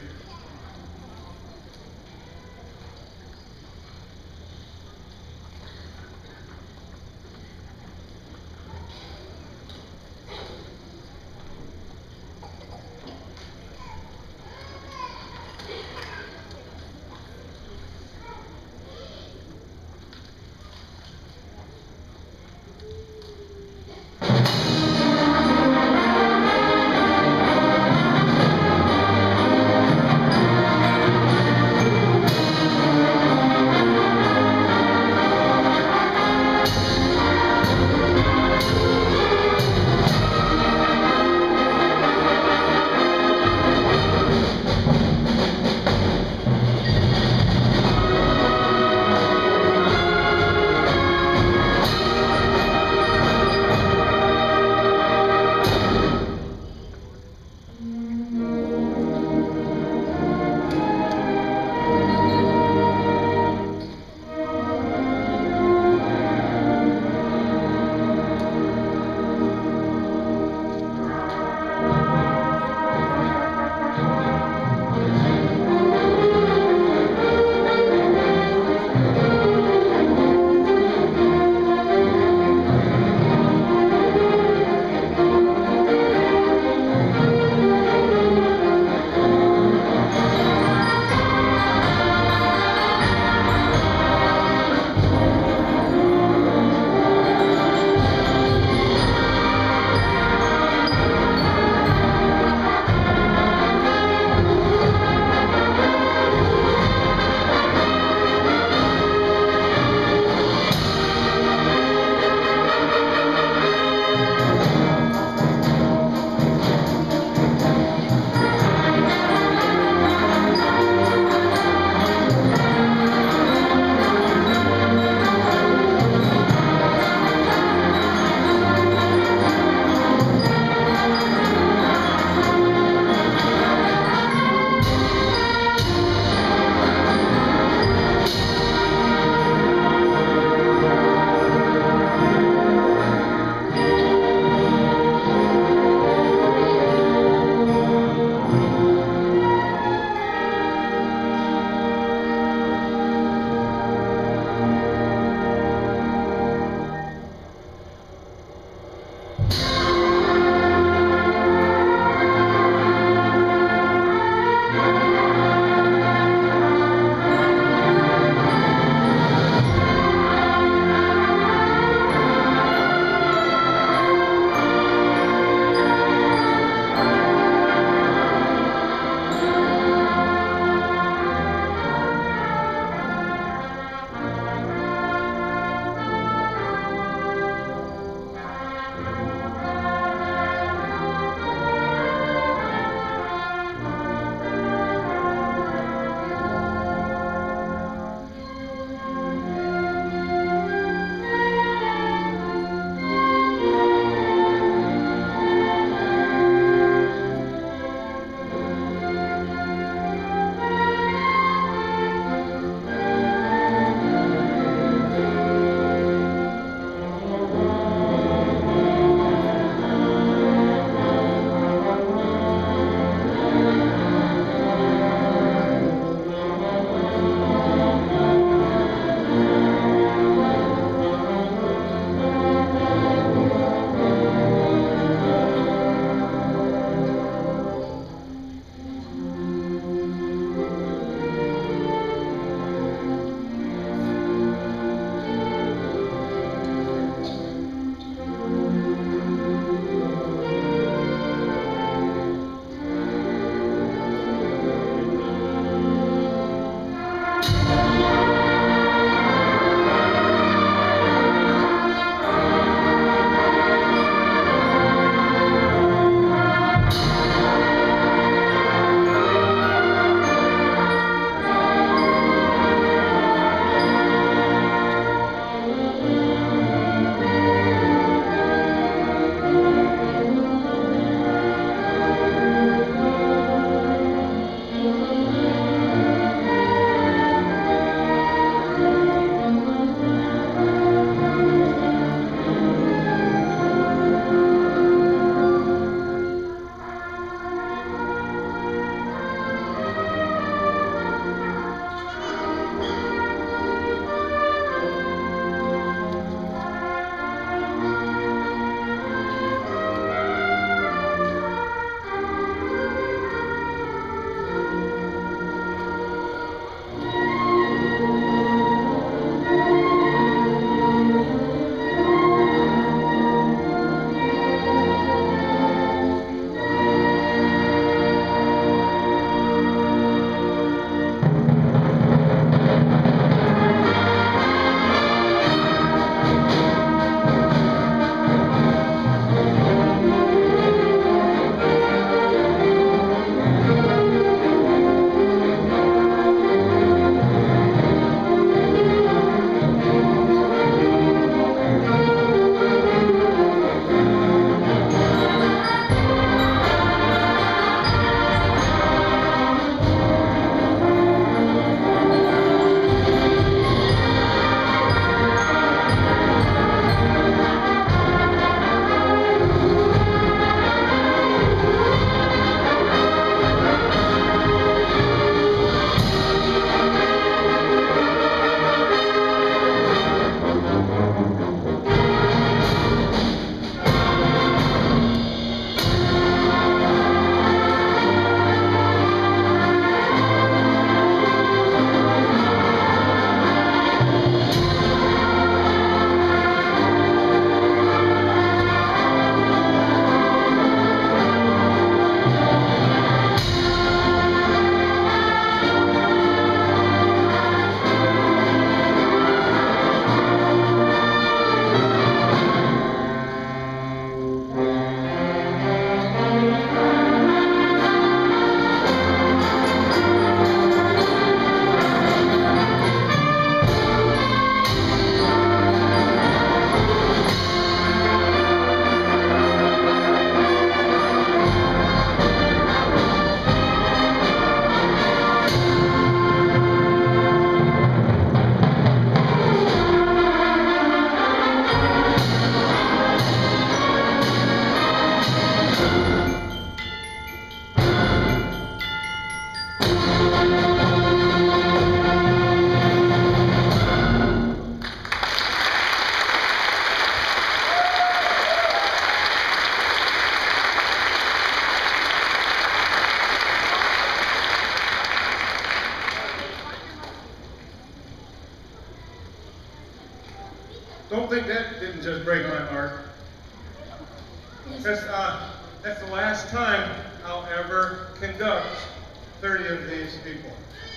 think that didn't just break my heart. Because uh, that's the last time I'll ever conduct thirty of these people.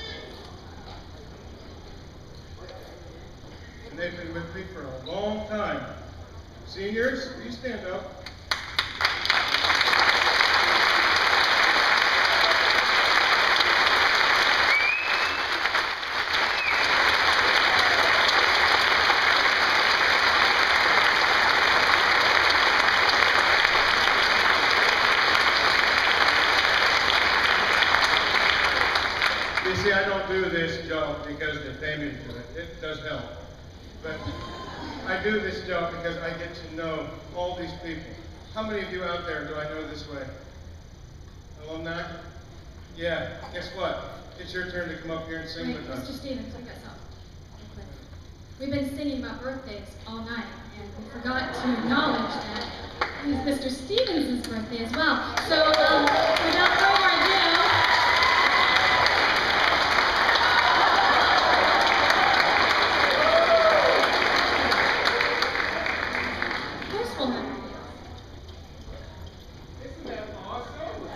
And they've been with me for a long time. Seniors, will you stand up? You see, I don't do this job because they pay me to do it. It does help. But I do this job because I get to know all these people. How many of you out there do I know this way? Alumni? Yeah, guess what? It's your turn to come up here and sing Wait, with us. Mister Stevens, pick us up. real quick. We've been singing about birthdays all night, and we forgot to acknowledge that it's Mister Stevens' birthday as well. So, um, without further ado, Isn't that awesome?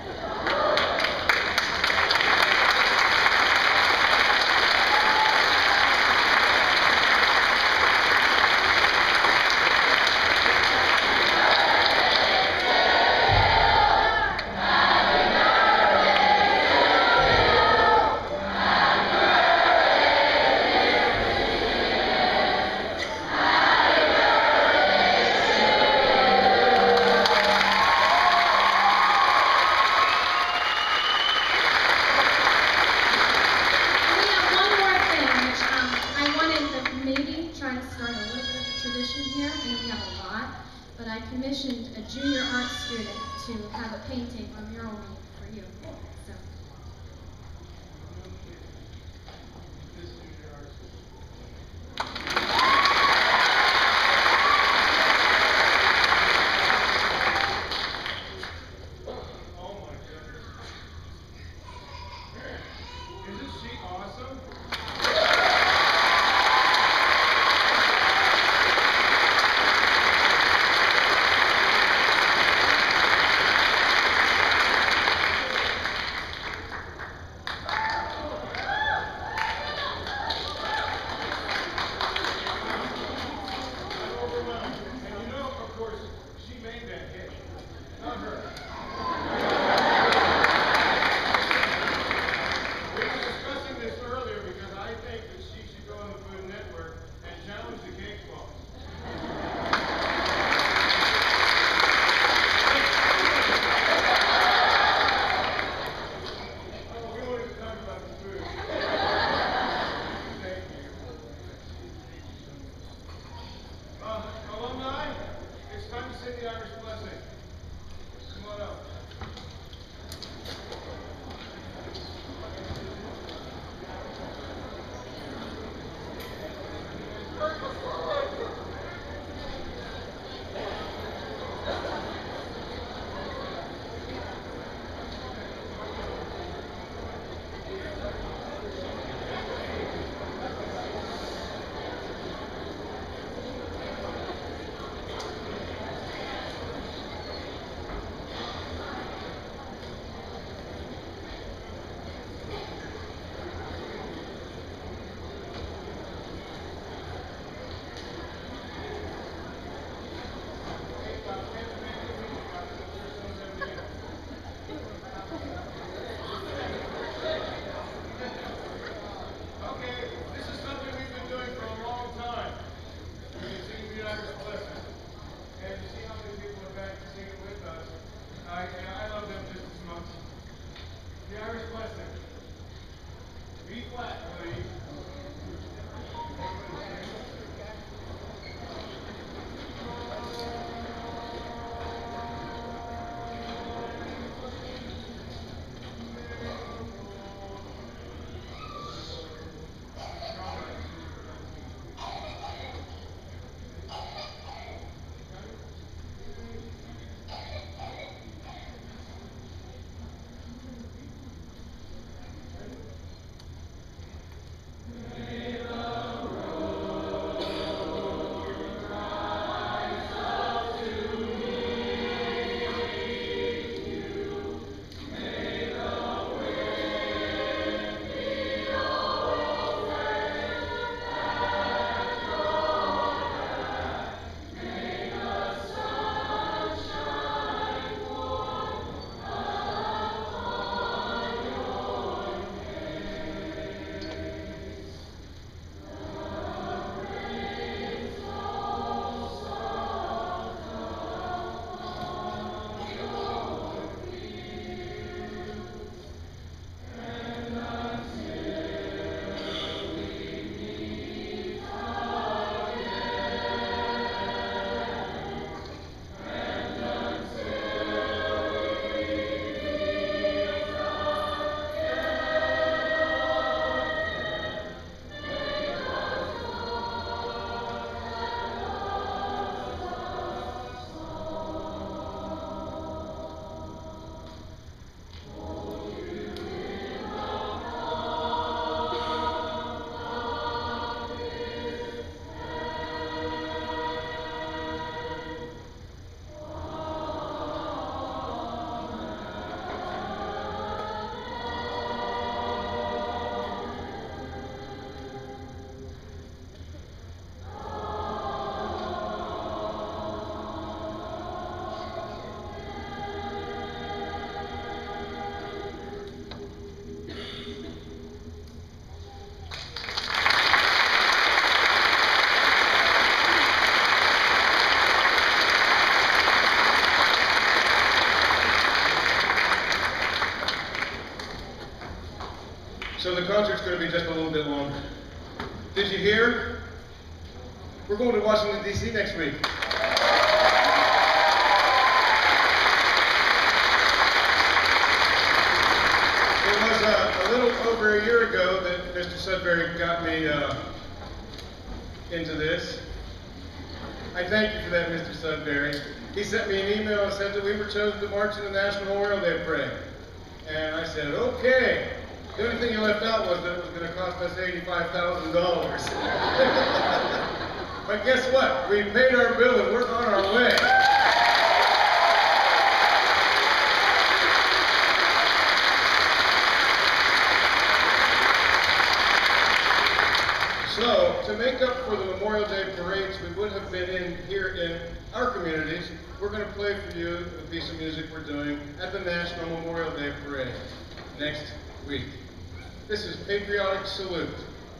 So the concert's going to be just a little bit longer. Did you hear? We're going to Washington, D C next week. It was uh, a little over a year ago that Mister Sudbury got me uh, into this. I thank you for that, Mister Sudbury. He sent me an email and said that we were chosen to march in the National Memorial Day Parade. And I said, okay. The only thing he left out was that it was going to cost us eighty-five thousand dollars. But guess what? We paid our bill and we're on our way. So, to make up for the Memorial Day parades we would have been in here in our communities, we're going to play for you a piece of music we're doing at the National Memorial Day Parade next week. This is Patriotic Salute.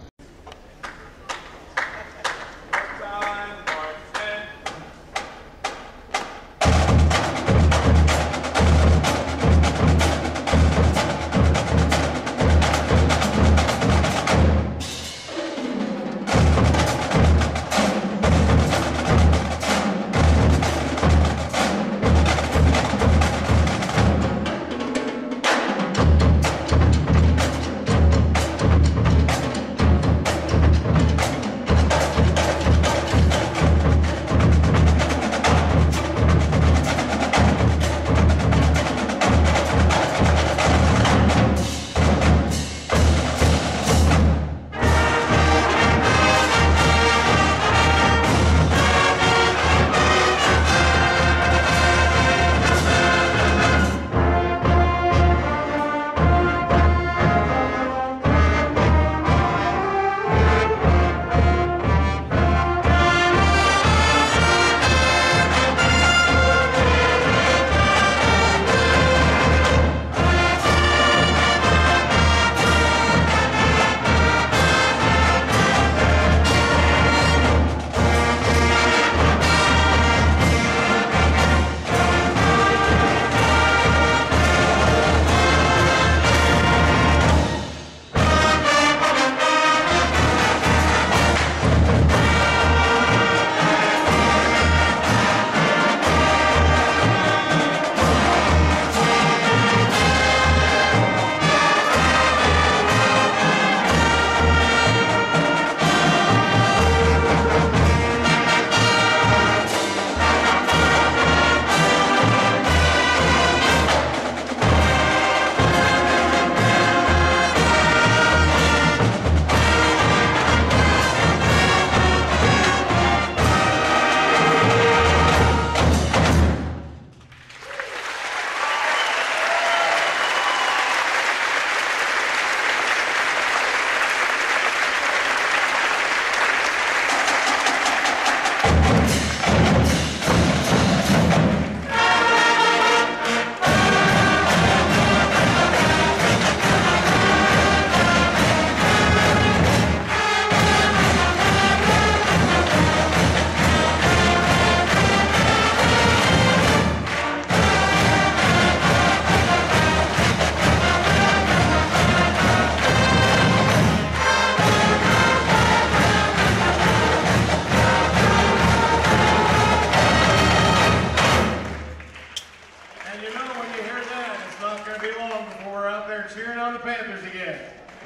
Cheering on the Panthers again.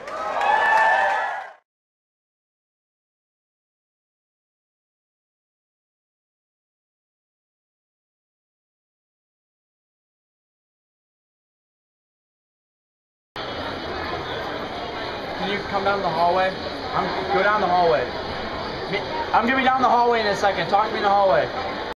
Can you come down the hallway? I'm go down the hallway. I'm gonna be down the hallway in a second. Talk to me in the hallway.